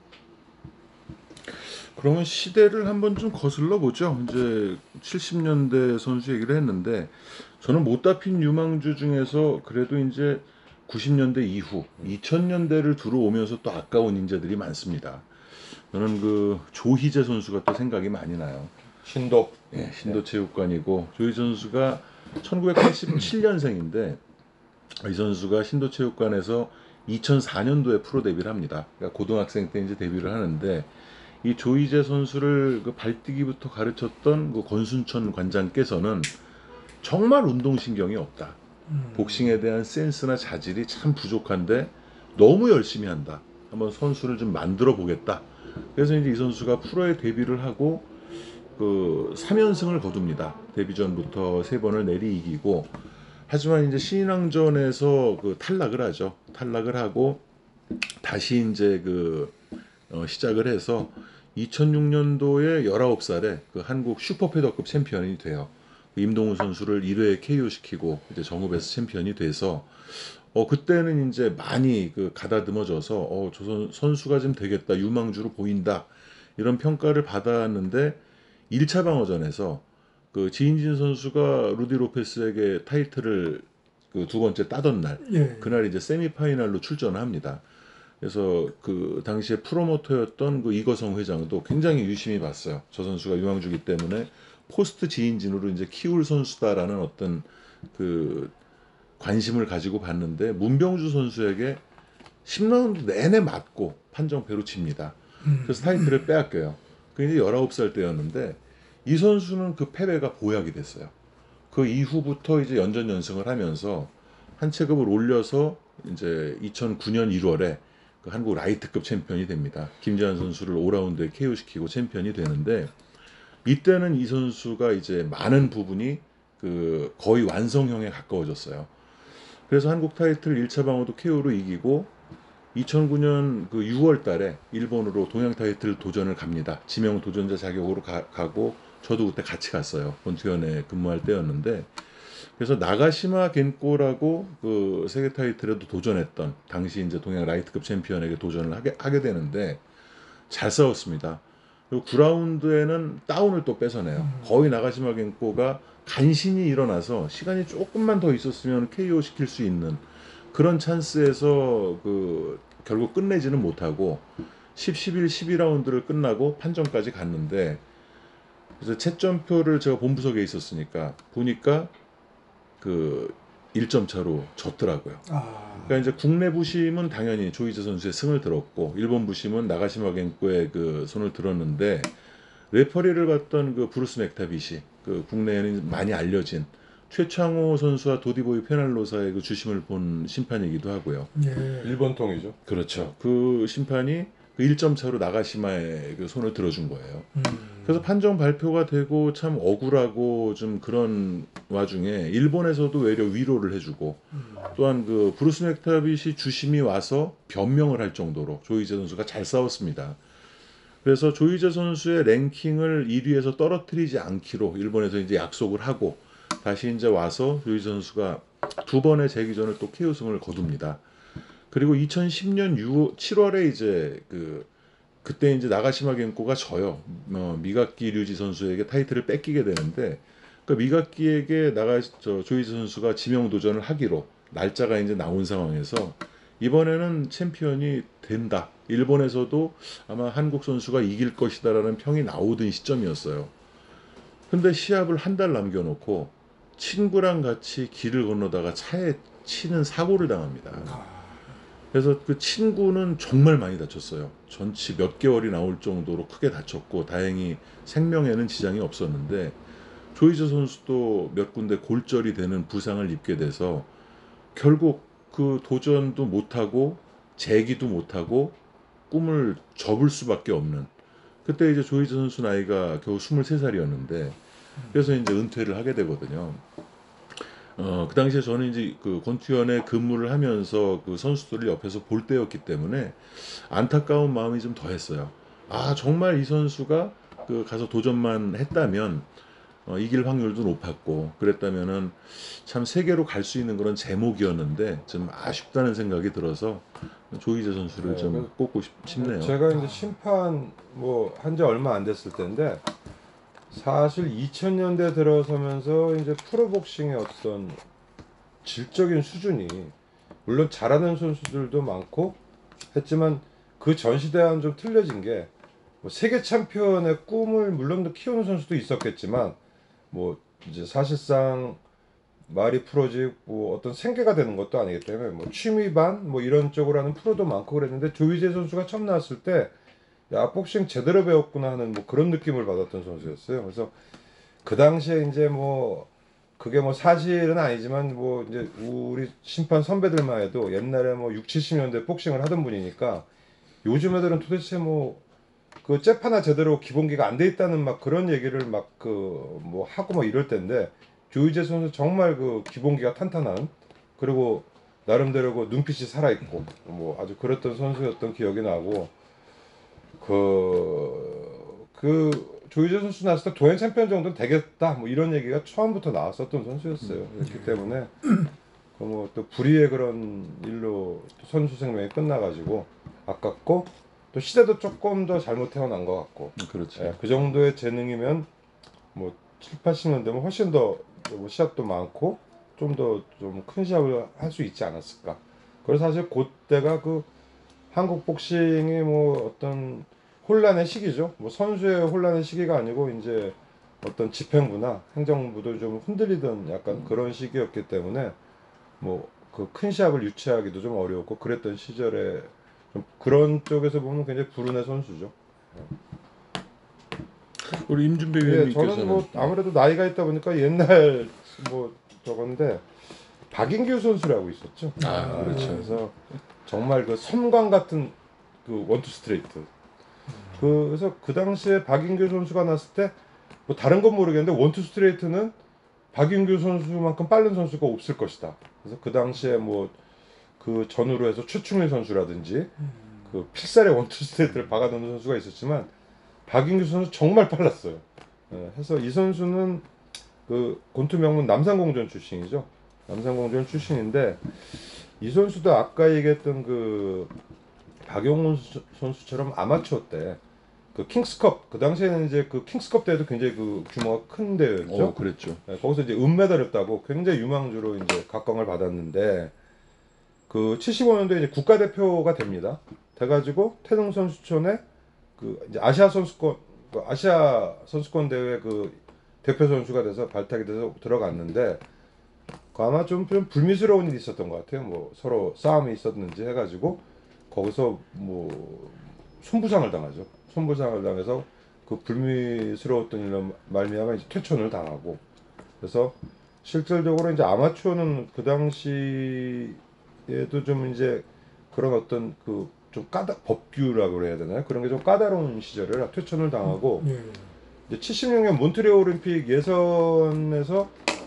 그러면 시대를 한번 좀 거슬러 보죠. 이제 칠십 년대 선수 얘기를 했는데 저는 못 잡힌 유망주 중에서 그래도 이제 구십 년대 이후 이천 년대를 들어오면서 또 아까운 인재들이 많습니다. 저는 그 조희재 선수가 또 생각이 많이 나요. 신도. 예, 신도체육관이고 조희재 선수가 천구백팔십칠 년생인데 이 선수가 신도체육관에서 이천사 년도에 프로 데뷔를 합니다. 그러니까 고등학생 때 이제 데뷔를 하는데 이 조희재 선수를 그 발뛰기부터 가르쳤던 그 권순천 관장께서는 정말 운동신경이 없다. 복싱에 대한 센스나 자질이 참 부족한데 너무 열심히 한다. 한번 선수를 좀 만들어 보겠다. 그래서 이제 이 선수가 프로에 데뷔를 하고 그 삼 연승을 거둡니다. 데뷔 전부터 세 번을 내리 이기고 하지만 이제 신인왕전에서 그 탈락을 하죠. 탈락을 하고 다시 이제 그 어 시작을 해서 이천육 년도에 열아홉 살에 그 한국 슈퍼패더급 챔피언이 돼요. 임동훈 선수를 일 회에 케이오 시키고 이제 정읍에서 챔피언이 돼서 어 그때는 이제 많이 그 가다듬어져서 어 저 선수가 좀 되겠다, 유망주로 보인다 이런 평가를 받았는데 일 차 방어전에서 그 지인진 선수가 루디 로페스에게 타이틀을 그 두 번째 따던 날 예. 그날 이제 세미파이널로 출전을 합니다. 그래서 그 당시에 프로모터였던 그 이거성 회장도 굉장히 유심히 봤어요. 저 선수가 유망주기 때문에 포스트 지인진으로 이제 키울 선수다라는 어떤 그 관심을 가지고 봤는데 문병주 선수에게 십 라운드 내내 맞고 판정패로 칩니다. 그래서 타이틀을 빼앗겨요. 그 이제 열아홉 살 때였는데 이 선수는 그 패배가 보약이 됐어요. 그 이후부터 이제 연전 연승을 하면서 한 체급을 올려서 이제 이천구 년 일월에 그 한국 라이트급 챔피언이 됩니다. 김재환 선수를 오 라운드에 케이오 시키고 챔피언이 되는데 이때는 이 선수가 이제 많은 부분이 그 거의 완성형에 가까워졌어요. 그래서 한국 타이틀 일 차 방어도 케이오로 이기고 이천구 년 그 유월 달에 일본으로 동양 타이틀 도전을 갑니다. 지명 도전자 자격으로 가, 가고 저도 그때 같이 갔어요. 본투현에 근무할 때였는데 그래서 나가시마 겐꼬라고 그 세계 타이틀에도 도전했던 당시 이제 동양 라이트급 챔피언에게 도전을 하게, 하게 되는데 잘 싸웠습니다. 그리고 구 라운드에는 다운을 또 뺏어내요. 거의 나가시마 겐꼬가 간신히 일어나서 시간이 조금만 더 있었으면 케이오 시킬 수 있는 그런 찬스에서 그 결국 끝내지는 못하고 십, 십일, 십이 라운드를 끝나고 판정까지 갔는데 그래서 채점표를 제가 본부석에 있었으니까 보니까 그 일 점 차로 졌더라고요. 아, 그러니까 이제 국내 부심은 당연히 조이제 선수의 승을 들었고 일본 부심은 나가시마 겐코의 그 손을 들었는데 레퍼리를 봤던 그 브루스 맥타빗이 그 국내에는 많이 알려진 최창호 선수와 도디보이 페날로사의 그 주심을 본 심판이기도 하고요. 예. 일본 통이죠. 그렇죠. 그 심판이 그 일 점 차로 나가시마의 그 손을 들어준 거예요. 음. 그래서 판정 발표가 되고 참 억울하고 좀 그런 와중에 일본에서도 외려 위로를 해주고 또한 그 브루스 맥타빗이 주심이 와서 변명을 할 정도로 조이제 선수가 잘 싸웠습니다. 그래서 조이제 선수의 랭킹을 일 위에서 떨어뜨리지 않기로 일본에서 이제 약속을 하고 다시 이제 와서 조이제 선수가 두 번의 재기전을 또 케이오승을 거둡니다. 그리고 이천십 년 칠월에 이제 그 그때 이제 나가시마 겐코가 져요. 어, 미가키 류지 선수에게 타이틀을 뺏기게 되는데 그 미가키에게 나가 저 조이즈 선수가 지명 도전을 하기로 날짜가 이제 나온 상황에서 이번에는 챔피언이 된다. 일본에서도 아마 한국 선수가 이길 것이다라는 평이 나오던 시점이었어요. 근데 시합을 한 달 남겨놓고 친구랑 같이 길을 건너다가 차에 치는 사고를 당합니다. 그래서 그 친구는 정말 많이 다쳤어요. 전치 몇 개월이 나올 정도로 크게 다쳤고 다행히 생명에는 지장이 없었는데 조이저 선수도 몇 군데 골절이 되는 부상을 입게 돼서 결국 그 도전도 못하고 재기도 못하고 꿈을 접을 수밖에 없는 그때 이제 조이저 선수 나이가 겨우 스물세 살이었는데 그래서 이제 은퇴를 하게 되거든요. 어, 그 당시에 저는 이제 그 권투연에 근무를 하면서 그 선수들을 옆에서 볼 때였기 때문에 안타까운 마음이 좀 더했어요. 아, 정말 이 선수가 그 가서 도전만 했다면 어, 이길 확률도 높았고 그랬다면은 참 세계로 갈 수 있는 그런 제목이었는데 좀 아쉽다는 생각이 들어서 조이제 선수를 네, 좀 그- 꼽고 싶, 싶네요. 제가 이제 심판 뭐 한 지 얼마 안 됐을 때인데 사실 이천 년대 들어서면서 이제 프로복싱의 어떤 질적인 수준이 물론 잘하는 선수들도 많고 했지만 그 전 시대와는 좀 틀려진 게 뭐 세계 챔피언의 꿈을 물론 키우는 선수도 있었겠지만 뭐 이제 사실상 말이 프로지 뭐 어떤 생계가 되는 것도 아니기 때문에 뭐 취미반 뭐 이런 쪽으로 하는 프로도 많고 그랬는데 조이제 선수가 처음 나왔을 때 야, 복싱 제대로 배웠구나 하는 뭐 그런 느낌을 받았던 선수였어요. 그래서 그 당시에 이제 뭐 그게 뭐 사실은 아니지만 뭐 이제 우리 심판 선배들만 해도 옛날에 뭐 육, 칠십 년대 복싱을 하던 분이니까 요즘 애들은 도대체 뭐 그 잽 하나 제대로 기본기가 안 돼 있다는 막 그런 얘기를 막 그 뭐 하고 뭐 이럴 텐데 조이제 선수 정말 그 기본기가 탄탄한 그리고 나름대로 그 눈빛이 살아 있고 뭐 아주 그랬던 선수였던 기억이 나고 그, 그 조이제 선수 나왔을 때 도엔 챔피언 정도는 되겠다 뭐 이런 얘기가 처음부터 나왔었던 선수였어요. 그렇기 때문에 그 뭐 또 불의의 그런 일로 선수 생명이 끝나가지고 아깝고 또 시대도 조금 더 잘못 태어난 것 같고 그렇죠. 예, 그 정도의 재능이면 뭐 칠, 팔십 년대면 훨씬 더 뭐 시합도 많고 좀 더 좀 큰 시합을 할 수 있지 않았을까. 그래서 사실 그때가 그 한국 복싱이 뭐 어떤 혼란의 시기죠. 뭐 선수의 혼란의 시기가 아니고 이제 어떤 집행부나 행정부도 좀 흔들리던 약간 그런 시기였기 때문에 뭐 그 큰 시합을 유치하기도 좀 어려웠고 그랬던 시절에 좀 그런 쪽에서 보면 굉장히 불운의 선수죠. 우리 임준배 예, 위원님께서는 저는 뭐 아무래도 나이가 있다 보니까 옛날 뭐 저건데 박인규 선수라고 있었죠. 아, 그렇죠. 그래서 정말 그 섬광 같은 그 원투 스트레이트. 그, 그래서 그 당시에 박인규 선수가 났을 때 뭐 다른 건 모르겠는데 원투 스트레이트는 박인규 선수만큼 빠른 선수가 없을 것이다. 그래서 그 당시에 뭐 그 전후로 해서 최충일 선수라든지 그 필살의 원투 스트레이트를 박아놓는 선수가 있었지만 박인규 선수 정말 빨랐어요. 예, 해서 이 선수는 그 곤투 명문 남산공전 출신이죠. 남산공전 출신인데 이 선수도 아까 얘기했던 그 박용훈 수- 선수처럼 아마추어 때 그 킹스컵 그 당시에는 이제 그 킹스컵 대회도 굉장히 그 규모가 큰 대회였죠. 어, 그랬죠. 예, 거기서 이제 은메달을 따고 굉장히 유망주로 이제 각광을 받았는데 그 칠십오 년도에 이제 국가대표가 됩니다. 돼가지고 태릉 선수촌에 그 이제 아시아 선수권 그 아시아 선수권 대회 그 대표 선수가 돼서 발탁이 돼서 들어갔는데 그 아마 좀, 좀 불미스러운 일이 있었던 것 같아요. 뭐 서로 싸움이 있었는지 해가지고 거기서 뭐 손부상을 당하죠. 손부상을 당해서 그 불미스러웠던 일로 말미암아 이제 퇴촌을 당하고 그래서 실질적으로 이제 아마추어는 그 당시에도 좀 이제 그런 어떤 그 좀 까다 법규라고 그래야 되나요? 그런 게 좀 까다로운 시절을 퇴촌을 당하고 예. 이제 칠십육 년 몬트리올 올림픽 예선에서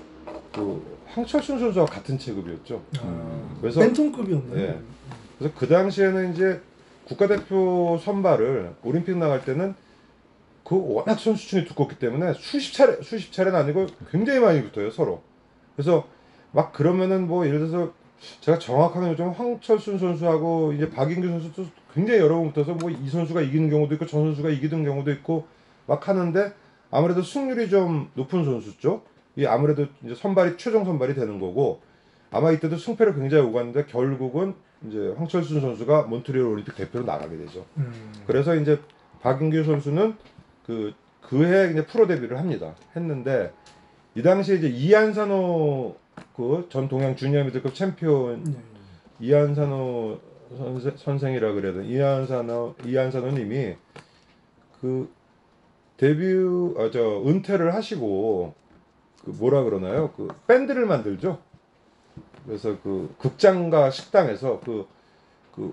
그 황철순 선수와 같은 체급이었죠. 아, 그래서 벤톤급이었나요? 예. 그래서 그 당시에는 이제 국가대표 선발을 올림픽 나갈 때는 그 워낙 선수층이 두껍기 때문에 수십 차례 수십 차례는 아니고 굉장히 많이 붙어요 서로. 그래서 막 그러면은 뭐 예를 들어서 제가 정확하게 요즘 황철순 선수하고 이제 박인규 선수도 굉장히 여러 번 붙어서 뭐 이 선수가 이기는 경우도 있고 저 선수가 이기는 경우도 있고 막 하는데 아무래도 승률이 좀 높은 선수 쪽, 이 아무래도 이제 선발이 최종 선발이 되는 거고 아마 이때도 승패를 굉장히 오갔는데 결국은 이제 황철순 선수가 몬트리올 올림픽 대표로 나가게 되죠. 음. 그래서 이제 박인규 선수는 그 그해 이제 프로 데뷔를 합니다. 했는데 이 당시에 이제 이한산호 그 전 동양 주니어 미들급 챔피언 네. 이한산호 선생, 선생이라 그래야 되나 이한산호 이한산호님이 그 데뷔 아 저 은퇴를 하시고 그 뭐라 그러나요? 그 밴드를 만들죠. 그래서 그 극장과 식당에서 그, 그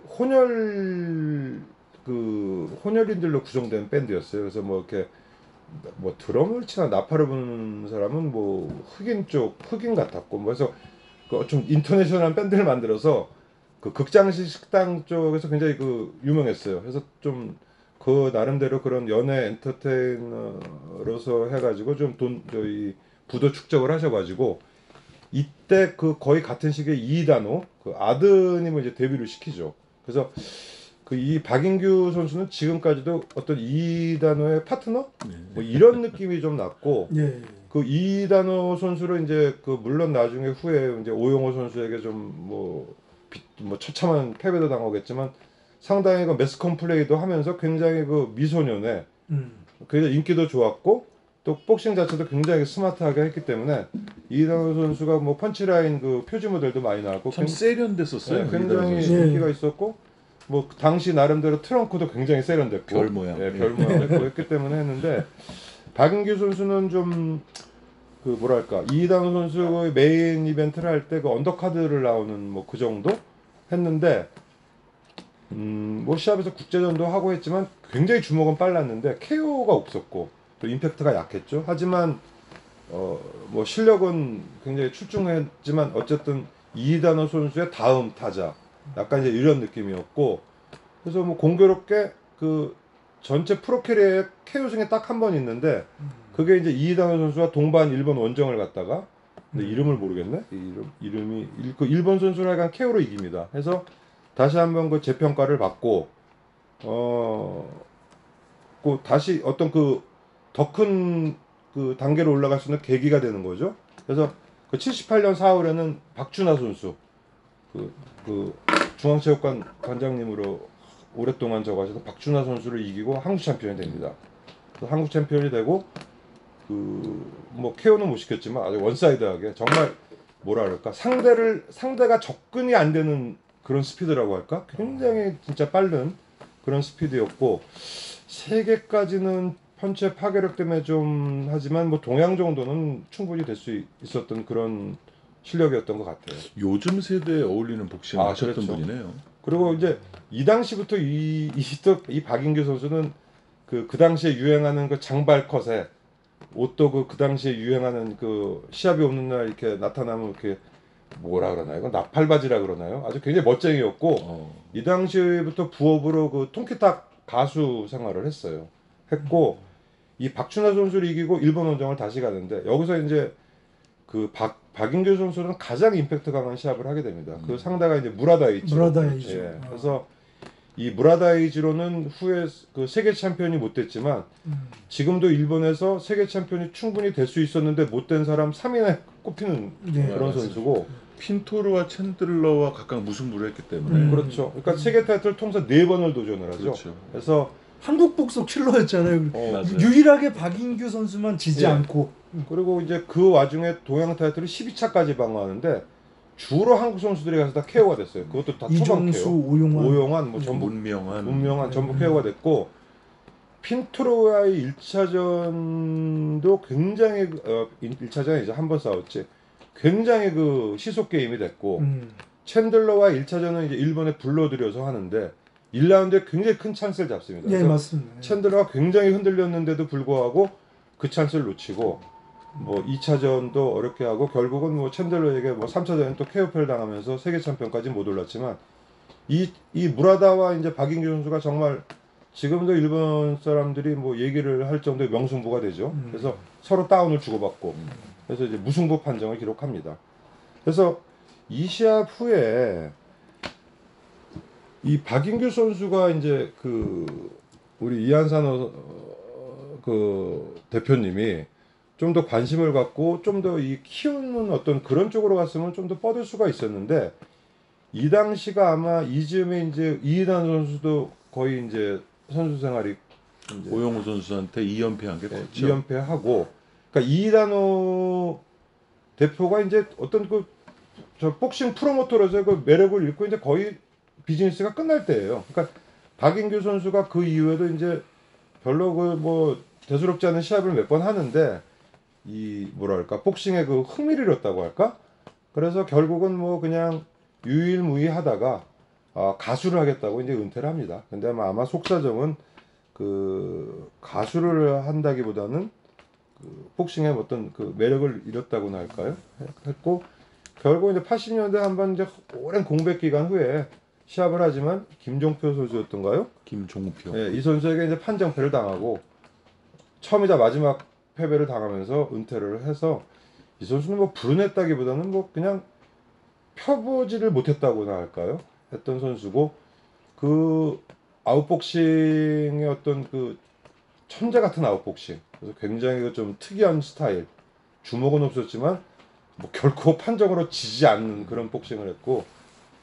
혼혈 그 혼혈인들로 구성된 밴드였어요. 그래서 뭐 이렇게 뭐 드럼을 치나 나팔을 부는 사람은 뭐 흑인 쪽 흑인 같았고 뭐 그래서 그 좀 인터내셔널한 밴드를 만들어서 그 극장식 식당 쪽에서 굉장히 그 유명했어요. 그래서 좀 그 나름대로 그런 연예 엔터테이너로서 해가지고 좀 돈 저희 부도 축적을 하셔가지고 이때 그 거의 같은 시기에 이단호 그 아드님을 이제 데뷔를 시키죠. 그래서 그 이 박인규 선수는 지금까지도 어떤 이단호의 파트너 뭐 이런 느낌이 좀 났고 예. 그 이단호 선수를 이제 그 물론 나중에 후에 이제 오용호 선수에게 좀 뭐 비- 뭐 처참한 패배도 당하겠지만 상당히 그 매스컴 플레이도 하면서 굉장히 그 미소년의 음. 굉장히 인기도 좋았고 또 복싱 자체도 굉장히 스마트하게 했기 때문에 이다운 선수가 뭐 펀치라인 그 표지 모델도 많이 나왔고 참 세련됐었어요. 네, 굉장히 이다은 선수. 네. 인기가 있었고 뭐 당시 나름대로 트렁크도 굉장히 세련됐고 별 모양. 예, 별 모양 했고 했기 때문에 했는데 박인규 선수는 좀 그 뭐랄까 이다운 선수의 메인 이벤트를 할 때 그 언더카드를 나오는 뭐 그 정도 했는데 음, 뭐 시합에서 국제전도 하고 했지만 굉장히 주먹은 빨랐는데 케이오가 없었고 또 임팩트가 약했죠. 하지만 어, 뭐 실력은 굉장히 출중했지만 어쨌든 이단호 선수의 다음 타자 약간 이제 이런 느낌이었고 그래서 뭐 공교롭게 그 전체 프로 캐리어에 케이오 중에 딱 한 번 있는데 그게 이제 이단호 선수가 동반 일본 원정을 갔다가 근데 이름을 모르겠네. 이 이름 이름이 일- 그 일본 선수를 약간 케이오로 이깁니다. 해서 다시 한번 그 재평가를 받고 어, 그 다시 어떤 그 더 큰 그 단계로 올라갈 수 있는 계기가 되는 거죠. 그래서 그 칠십팔 년 사월에는 박준하 선수 그, 그 중앙체육관 관장님으로 오랫동안 저가셔서 박준하 선수를 이기고 한국 챔피언이 됩니다. 그래서 한국 챔피언이 되고 그 뭐 케이오는 못 시켰지만 아주 원사이드하게 정말 뭐라 그럴까 상대를 상대가 접근이 안 되는 그런 스피드라고 할까 굉장히 진짜 빠른 그런 스피드였고 세계까지는 펀치의 파괴력 때문에 좀 하지만 뭐 동양 정도는 충분히 될 수 있었던 그런 실력이었던 것 같아요. 요즘 세대에 어울리는 복싱 아, 하셨던 그렇죠. 분이네요. 그리고 이제 이 당시부터 이, 이, 또 이 박인규 선수는 그, 그 당시에 유행하는 그 장발 컷에 옷도 그, 그 당시에 유행하는 그 시합이 없는 날 이렇게 나타나면 이렇게 뭐라 그러나요? 이건 나팔바지라 그러나요? 아주 굉장히 멋쟁이였고 어. 이 당시부터 부업으로 그 통기타 가수 생활을 했어요. 했고 이 박준하 선수를 이기고 일본 원정을 다시 가는데 여기서 이제 그 박, 박인규 선수는 가장 임팩트 강한 시합을 하게 됩니다. 그 상대가 이제 무라다이치. 무라다이치. 예. 그래서 이 무라다이지로는 후에 그 세계 챔피언이 못 됐지만 음. 지금도 일본에서 세계 챔피언이 충분히 될 수 있었는데 못 된 사람 삼 위에 꼽히는 네. 그런 맞아요. 선수고 핀토르와 챈들러와 각각 무승부를 했기 때문에 음. 그렇죠. 그러니까 세계 타이틀 통틀어 네 번을 도전을 하죠. 그렇죠. 그래서 한국 복서 킬러였잖아요. 어, 맞아요. 유일하게 박인규 선수만 지지 예. 않고. 그리고 이제 그 와중에 동양 타이틀을 십이 차까지 방어하는데 주로 한국 선수들이 가서 다 케어가 됐어요. 그것도 다 초반 이종수, 케어. 오용환. 오용환 뭐 전부 문명한 문명한 전부 음. 케어가 됐고 핀토르와의 일 차전도 굉장히 어, 일 차전에 이제 한 번 싸웠지. 굉장히 그 시속 게임이 됐고 음. 챈들러와 일 차전은 이제 일본에 불러들여서 하는데 일 라운드에 굉장히 큰 찬스를 잡습니다. 예, 그래서 맞습니다. 예. 챈들러가 굉장히 흔들렸는데도 불구하고 그 찬스를 놓치고 뭐 이 차전도 어렵게 하고 결국은 뭐 챈들러에게 뭐 삼 차전에 또 케어패를 당하면서 세계 챔피언까지 못 올랐지만 이, 이 무라다와 이제 박인규 선수가 정말 지금도 일본 사람들이 뭐 얘기를 할 정도의 명승부가 되죠. 음. 그래서 서로 다운을 주고받고 그래서 이제 무승부 판정을 기록합니다. 그래서 이 시합 후에 이 박인규 선수가 이제 그 우리 이한산 어, 그 대표님이 좀 더 관심을 갖고 좀 더 이 키우는 어떤 그런 쪽으로 갔으면 좀 더 뻗을 수가 있었는데 이 당시가 아마 이즈음에 이제 이희단 선수도 거의 이제 선수 생활이 이제 오영호 선수한테 이 연패한 게 네, 컸죠. 이 연패하고 그러니까 이희단호 대표가 이제 어떤 그 저 복싱 프로모터로서 그 매력을 잃고 이제 거의 비즈니스가 끝날 때예요. 그러니까 박인규 선수가 그 이후에도 이제 별로 그 뭐 대수롭지 않은 시합을 몇 번 하는데 이 뭐랄까 복싱에 그 흥미를 잃었다고 할까? 그래서 결국은 뭐 그냥 유일무이하다가 아, 가수를 하겠다고 이제 은퇴를 합니다. 근데 아마, 아마 속사정은 그 가수를 한다기보다는 그 복싱의 어떤 그 매력을 잃었다고나 할까요? 했고 결국 이제 팔십 년대 한번 이제 오랜 공백 기간 후에 시합을 하지만 김종표 선수였던가요? 김종표. 예, 이 선수에게 이제 판정패를 당하고 처음이자 마지막 패배를 당하면서 은퇴를 해서 이 선수는 뭐 불운했다기보다는 뭐 그냥 펴보지를 못했다고나 할까요? 했던 선수고 그 아웃복싱의 어떤 그 천재 같은 아웃복싱 그래서 굉장히 좀 특이한 스타일 주먹은 없었지만 뭐 결코 판정으로 지지 않는 그런 복싱을 했고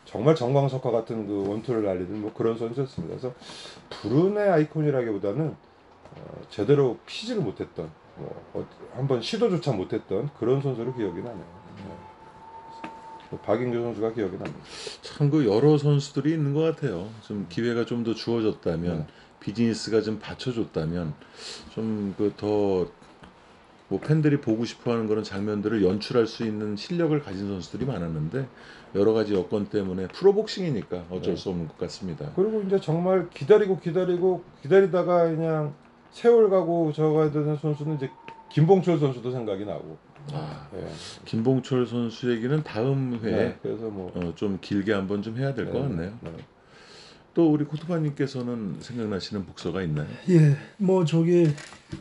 정말 정광석화 같은 그 원투를 날리는 뭐 그런 선수였습니다. 그래서 불운의 아이콘이라기보다는 어, 제대로 피지를 못했던 뭐 어, 한번 시도조차 못했던 그런 선수로 기억이 나네요. 네. 박인규 선수가 기억이 납니다. 참 그 여러 선수들이 있는 것 같아요. 좀 기회가 좀 더 주어졌다면 네. 비즈니스가 좀 받쳐줬다면 좀 그 더 뭐 팬들이 보고 싶어하는 그런 장면들을 연출할 수 있는 실력을 가진 선수들이 많았는데 여러 가지 여건 때문에 프로복싱이니까 어쩔 네. 수 없는 것 같습니다. 그리고 이제 정말 기다리고 기다리고 기다리다가 그냥 세월 가고 저가야 되는 선수는 이제 김봉철 선수도 생각이 나고. 아, 예. 김봉철 선수 얘기는 다음 회에 네, 그래서 뭐 어, 좀 길게 한번 좀 해야 될 것 네, 같네요. 네. 또 우리 코토파님께서는 생각나시는 복서가 있나요? 예, 뭐 저기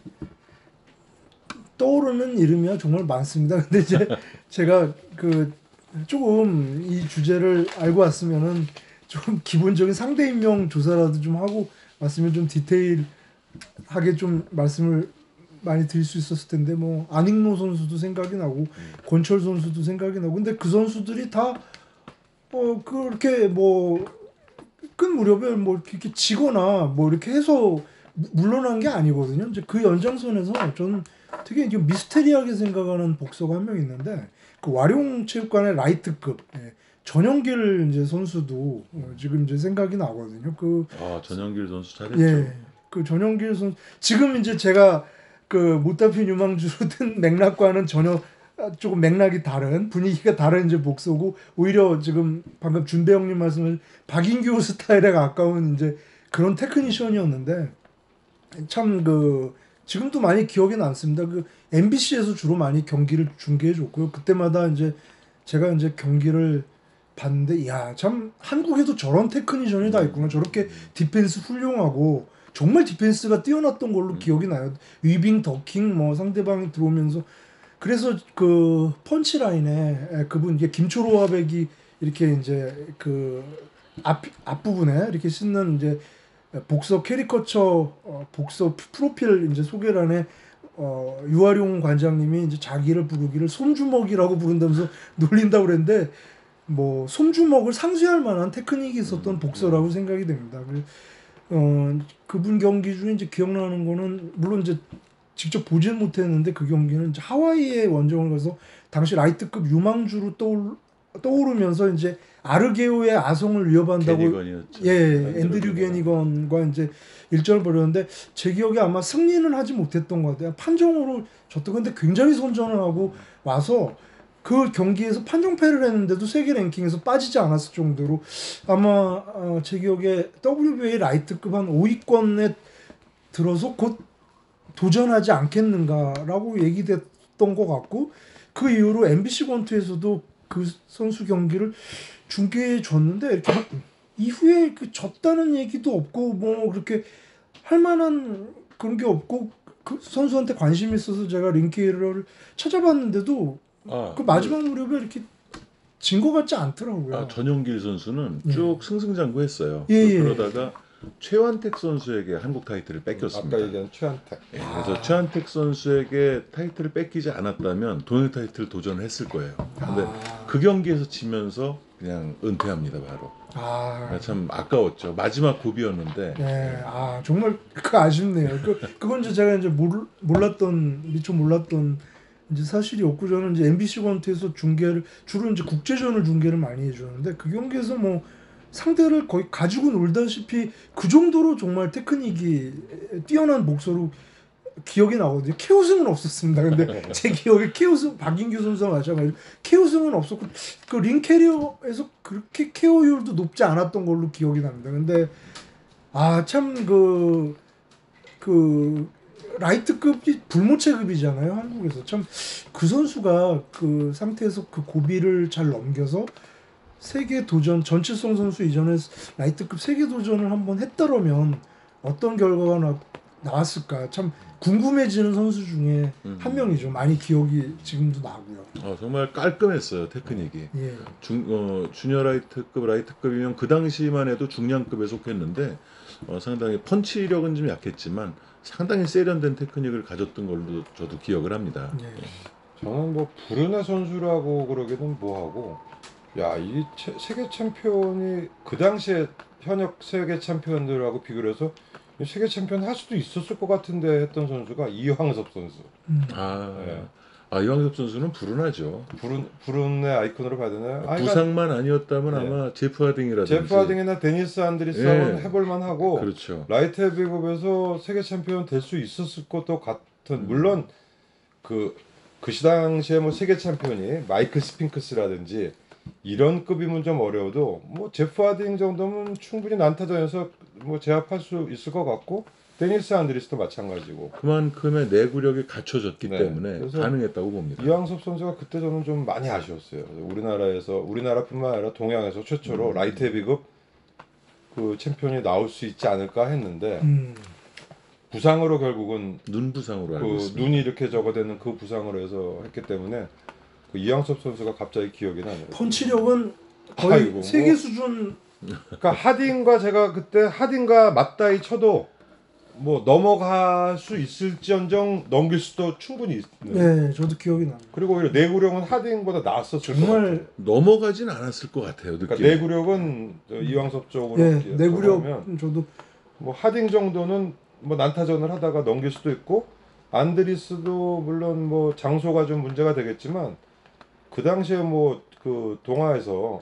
떠오르는 이름이야 정말 많습니다. 근데 이제 제가 그 조금 이 주제를 알고 왔으면은 좀 기본적인 상대 인명 조사라도 좀 하고 왔으면 좀 디테일하게 좀 말씀을 많이 드릴 수 있었을 텐데 뭐 안익노 선수도 생각이 나고 권철 선수도 생각이 나고 근데 그 선수들이 다 어 그렇게 뭐 끝 무렵에 뭐 이렇게 지거나 뭐 이렇게 해서 무- 물러난 게 아니거든요. 이제 그 연장선에서 저는 되게 이게 미스테리하게 생각하는 복서가 한 명 있는데 그 와룡체육관의 라이트급 예, 전영길 이제 선수도 어, 지금 이제 생각이 나거든요. 그 아, 전영길 선수 잘했죠. 예, 그 전영길 선수 지금 이제 제가 그 못다핀 유망주로 든 맥락과는 전혀 아, 조금 맥락이 다른 분위기가 다른 이제 복서고 오히려 지금 방금 준배영님 말씀을 박인규 스타일에 가까운 이제 그런 테크니션이었는데 참 그 지금도 많이 기억에 남습니다. 그 엠비씨에서 주로 많이 경기를 중계해 줬고요. 그때마다 이제 제가 이제 경기를 봤는데 야, 참 한국에도 저런 테크니션이 다 있구나. 저렇게 디펜스 훌륭하고 정말 디펜스가 뛰어났던 걸로 기억이 나요. 위빙, 더킹 뭐 상대방이 들어오면서 그래서 그 펀치라인에 에, 그분 이게 김초로 화백이 이렇게 이제 그 앞 앞부분에 이렇게 씻는 이제 복서 캐리커처 어, 복서 프로필 이제 소개란에 어, 유아룡 관장님이 이제 자기를 부르기를 솜주먹이라고 부른다면서 놀린다고 그랬는데 뭐 솜주먹을 상쇄할 만한 테크닉이 있었던 복서라고 생각이 됩니다. 그, 어, 그분 경기 중에 이제 기억나는 거는 물론 이제 직접 보지는 못했는데 그 경기는 이제 하와이에 원정을 가서 당시 라이트급 유망주로 떠올, 떠오르면서 이제 아르게오의 아성을 위협한다고 게니건이었죠. 예 앤드류 게니건과 이제 일전을 벌였는데 제 기억에 아마 승리는 하지 못했던 것 같아요. 판정으로 졌던 건데 굉장히 선전을 하고 와서 그 경기에서 판정패를 했는데도 세계 랭킹에서 빠지지 않았을 정도로 아마 어, 제 기억에 더블유비에이 라이트급 한 오 위권에 들어서 곧 도전하지 않겠는가라고 얘기됐던 것 같고 그 이후로 엠비씨 권투에서도 그 선수 경기를 중계해 줬는데 이렇게 이후에 그 졌다는 얘기도 없고 뭐 그렇게 할 만한 그런 게 없고 그 선수한테 관심이 있어서 제가 링케이를 찾아봤는데도 아, 그 마지막 무렵에 이렇게 진 것 같지 않더라고요. 아, 전용길 선수는 예. 쭉 승승장구했어요. 예, 예. 그러다가 최완택 선수에게 한국 타이틀을 뺏겼습니다. 아까 얘기한 최한택. 예, 그래서 최한택 선수에게 타이틀을 뺏기지 않았다면 동일 타이틀 도전을 했을 거예요. 근데 아, 그 경기에서 지면서 그냥 은퇴합니다, 바로. 아, 참 아까웠죠. 마지막 고비였는데. 네, 아 정말 그 아쉽네요. 그 그건 이제 제가 이제 몰, 몰랐던 미처 몰랐던 이제 사실이었고 저는 이제 엠비씨 권투에서 중계를 주로 이제 국제전을 중계를 많이 해주는데 그 경기에서 뭐 상대를 거의 가지고 놀다시피 그 정도로 정말 테크닉이 뛰어난 목소로 기억이 나거든요. 케오승은 없었습니다. 근데 제 기억에 케오승 박인규 선수와 마찬가지로 케오승은 없었고 그 링 캐리어에서 그렇게 케오율도 높지 않았던 걸로 기억이 납니다. 근데 아 참 그 그 라이트급이 불모체급이잖아요. 한국에서 참 그 선수가 그 상태에서 그 고비를 잘 넘겨서 세계 도전 전칠성 선수 이전에 라이트급 세계 도전을 한번 했더라면 어떤 결과가 나, 나왔을까 참 궁금해지는 선수 중에 음. 한 명이죠. 많이 기억이 지금도 나고요. 어, 정말 깔끔했어요, 테크닉이. 예. 중, 어, 주니어 라이트급, 라이트급이면 그 당시만 해도 중량급에 속했는데 어, 상당히 펀치력은 좀 약했지만 상당히 세련된 테크닉을 가졌던 걸로 저도 기억을 합니다. 예. 저는 뭐 불운의 선수라고 그러기는 뭐하고 야, 이 체- 세계 챔피언이 그 당시에 현역 세계 챔피언들하고 비교를 해서 이 세계 챔피언 할 수도 있었을 것 같은데 했던 선수가 이황섭 선수. 음. 아, 예. 아 이광섭 선수는 불운하죠. 불운 불운의 아이콘으로 봐야 되나요? 아, 그러니까 부상만 아니었다면 예. 아마 제프 하딩이라든지. 제프 하딩이나 데니스 안드리스하고는 예. 해볼만 하고 그렇죠. 라이트 헤비급에서 세계 챔피언 될 수 있었을 것도 같은. 물론 그 그 시당시에 뭐 세계 챔피언이 마이클 스핑크스라든지 이런 급이면 좀 어려워도 뭐 제프 하딩 정도면 충분히 난타전에서 뭐 제압할 수 있을 것 같고 데니스 안드리스도 마찬가지고 그만큼의 내구력이 갖춰졌기 네. 때문에 그래서 가능했다고 봅니다. 이황섭 선수가 그때 저는 좀 많이 아쉬웠어요. 우리나라에서 우리나라뿐만 아니라 동양에서 최초로 음. 라이트 헤비급 그 챔피언이 나올 수 있지 않을까 했는데 음. 부상으로 결국은 눈 부상으로 알고 그 있습니다. 눈이 이렇게 적어되는 그 부상으로 해서 했기 때문에 그 이황섭 선수가 갑자기 기억이 나네요. 펀치력은 거의 아이고, 세계 뭐. 수준. 그러니까 하딩과 제가 그때 하딩과 맞다이 쳐도 뭐 넘어갈 수 있을지언정 넘길 수도 충분히 있는. 네, 저도 기억이 납니다. 그리고 오히려 내구력은 하딩보다 나았었을 것 같아요. 정말 넘어가진 않았을 것 같아요. 느낌. 그러니까 내구력은 저 이황섭 쪽으로 예, 이렇게 내구력 들어가면 저도 뭐 하딩 정도는 뭐 난타전을 하다가 넘길 수도 있고 안드리스도 물론 뭐 장소가 좀 문제가 되겠지만 그 당시에 뭐 그 동아에서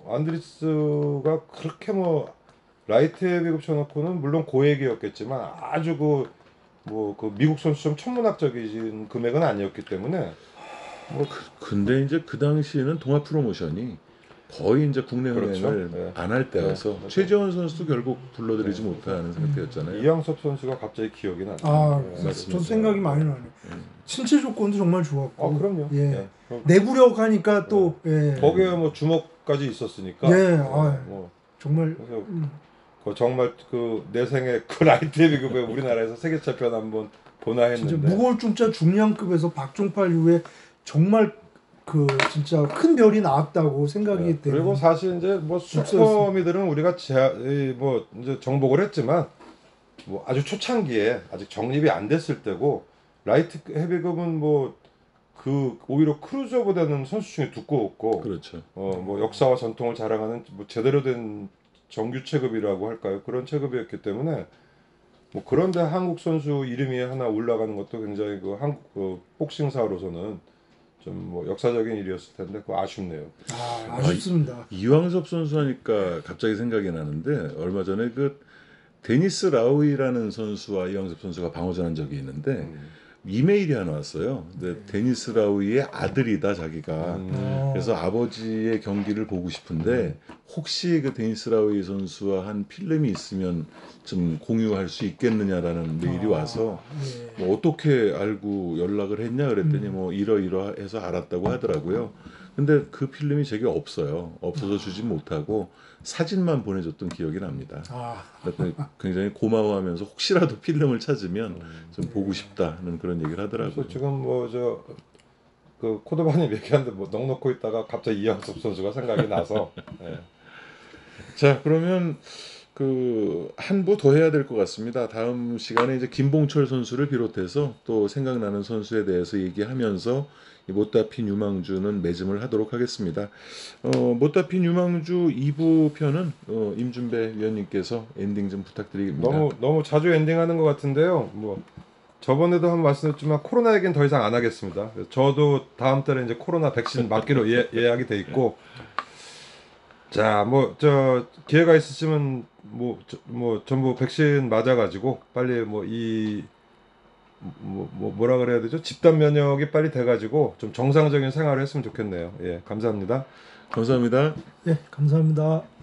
안드리스가 그렇게 뭐 라이트 헤비급 쳐놓고는 물론 고액이었겠지만 아주 그 뭐 그 미국 선수처럼 천문학적인 금액은 아니었기 때문에 뭐 그, 근데 이제 그 당시에는 동아 프로모션이 거의 이제 국내 그렇죠. 흥행을 네. 안 할 때여서 네. 최재원 선수도 결국 불러들이지 네. 못하는 상태였잖아요. 이황섭 선수가 갑자기 기억이 나네요. 아, 네. 맞습니다. 저도 생각이 많이 나네요. 음. 신체 조건도 정말 좋았고. 아 그럼요. 예. 네. 그럼 내구력 하니까 또 예. 거기에 뭐 주먹까지 있었으니까. 네, 네, 아. 뭐 정말 그래서 음, 그 정말 그 내 생에 그 라이트 헤비급에 우리나라에서 세계 챔피언 한번 보나 진짜 했는데. 무거울 중자 중량급에서 박종팔 이후에 정말 그 진짜 큰 별이 나왔다고 생각이 네. 때문에. 그리고 사실 이제 뭐 슈퍼미들은 우리가 제, 이 뭐 이제 정복을 했지만 뭐 아주 초창기에 아직 정립이 안 됐을 때고 라이트 헤비급은 뭐 그 오히려 크루저보다는 선수 중에 두꺼웠고 그렇죠. 어 뭐 역사와 전통을 자랑하는 뭐 제대로 된 정규 체급이라고 할까요? 그런 체급이었기 때문에 뭐 그런데 한국 선수 이름이 하나 올라가는 것도 굉장히 그 한국 그 복싱사로서는 좀 뭐 역사적인 일이었을 텐데 그 아쉽네요. 아, 아쉽습니다. 이황섭 선수 하니까 갑자기 생각이 나는데 얼마 전에 그 데니스 라우이라는 선수와 이황섭 선수가 방어전한 적이 있는데 음. 이메일이 하나 왔어요. 근데 데니스 라우이의 아들이다 자기가. 음. 어, 그래서 아버지의 경기를 보고 싶은데 혹시 그 데니스 라우이 선수와 한 필름이 있으면 좀 공유할 수 있겠느냐라는 메일이 와서 예. 뭐 어떻게 알고 연락을 했냐 그랬더니 음. 뭐 이러이러해서 알았다고 하더라고요. 근데 그 필름이 제게 없어요. 없어서 주지 못하고 사진만 보내줬던 기억이 납니다. 아, 그래서 굉장히 고마워하면서 혹시라도 필름을 찾으면 음. 좀 보고 싶다는 그런 얘기를 하더라고요. 그래서 지금 뭐 저 그 코드바님 얘기하는데 뭐 넉넉고 있다가 갑자기 이황섭 선수가 생각이 나서 예. 자, 그러면 그 한 부 더 해야 될 것 같습니다. 다음 시간에 이제 김봉철 선수를 비롯해서 또 생각나는 선수에 대해서 얘기하면서 이 못다 핀 유망주는 매짐을 하도록 하겠습니다. 어, 못다 핀 유망주 이 부 편은 어, 임준배 위원님께서 엔딩 좀 부탁드립니다. 너무 너무 자주 엔딩하는 것 같은데요. 뭐 저번에도 한 번 말씀드렸지만 코로나 얘기는 더 이상 안 하겠습니다. 저도 다음 달에 이제 코로나 백신 맞기로 예, 예약이 돼 있고, 자 뭐 저 기회가 있으시면 뭐 뭐 전부 백신 맞아가지고 빨리 뭐 이 뭐, 뭐 뭐라 그래야 되죠? 집단 면역이 빨리 돼가지고 좀 정상적인 생활을 했으면 좋겠네요. 예, 감사합니다. 감사합니다. 예, 감사합니다.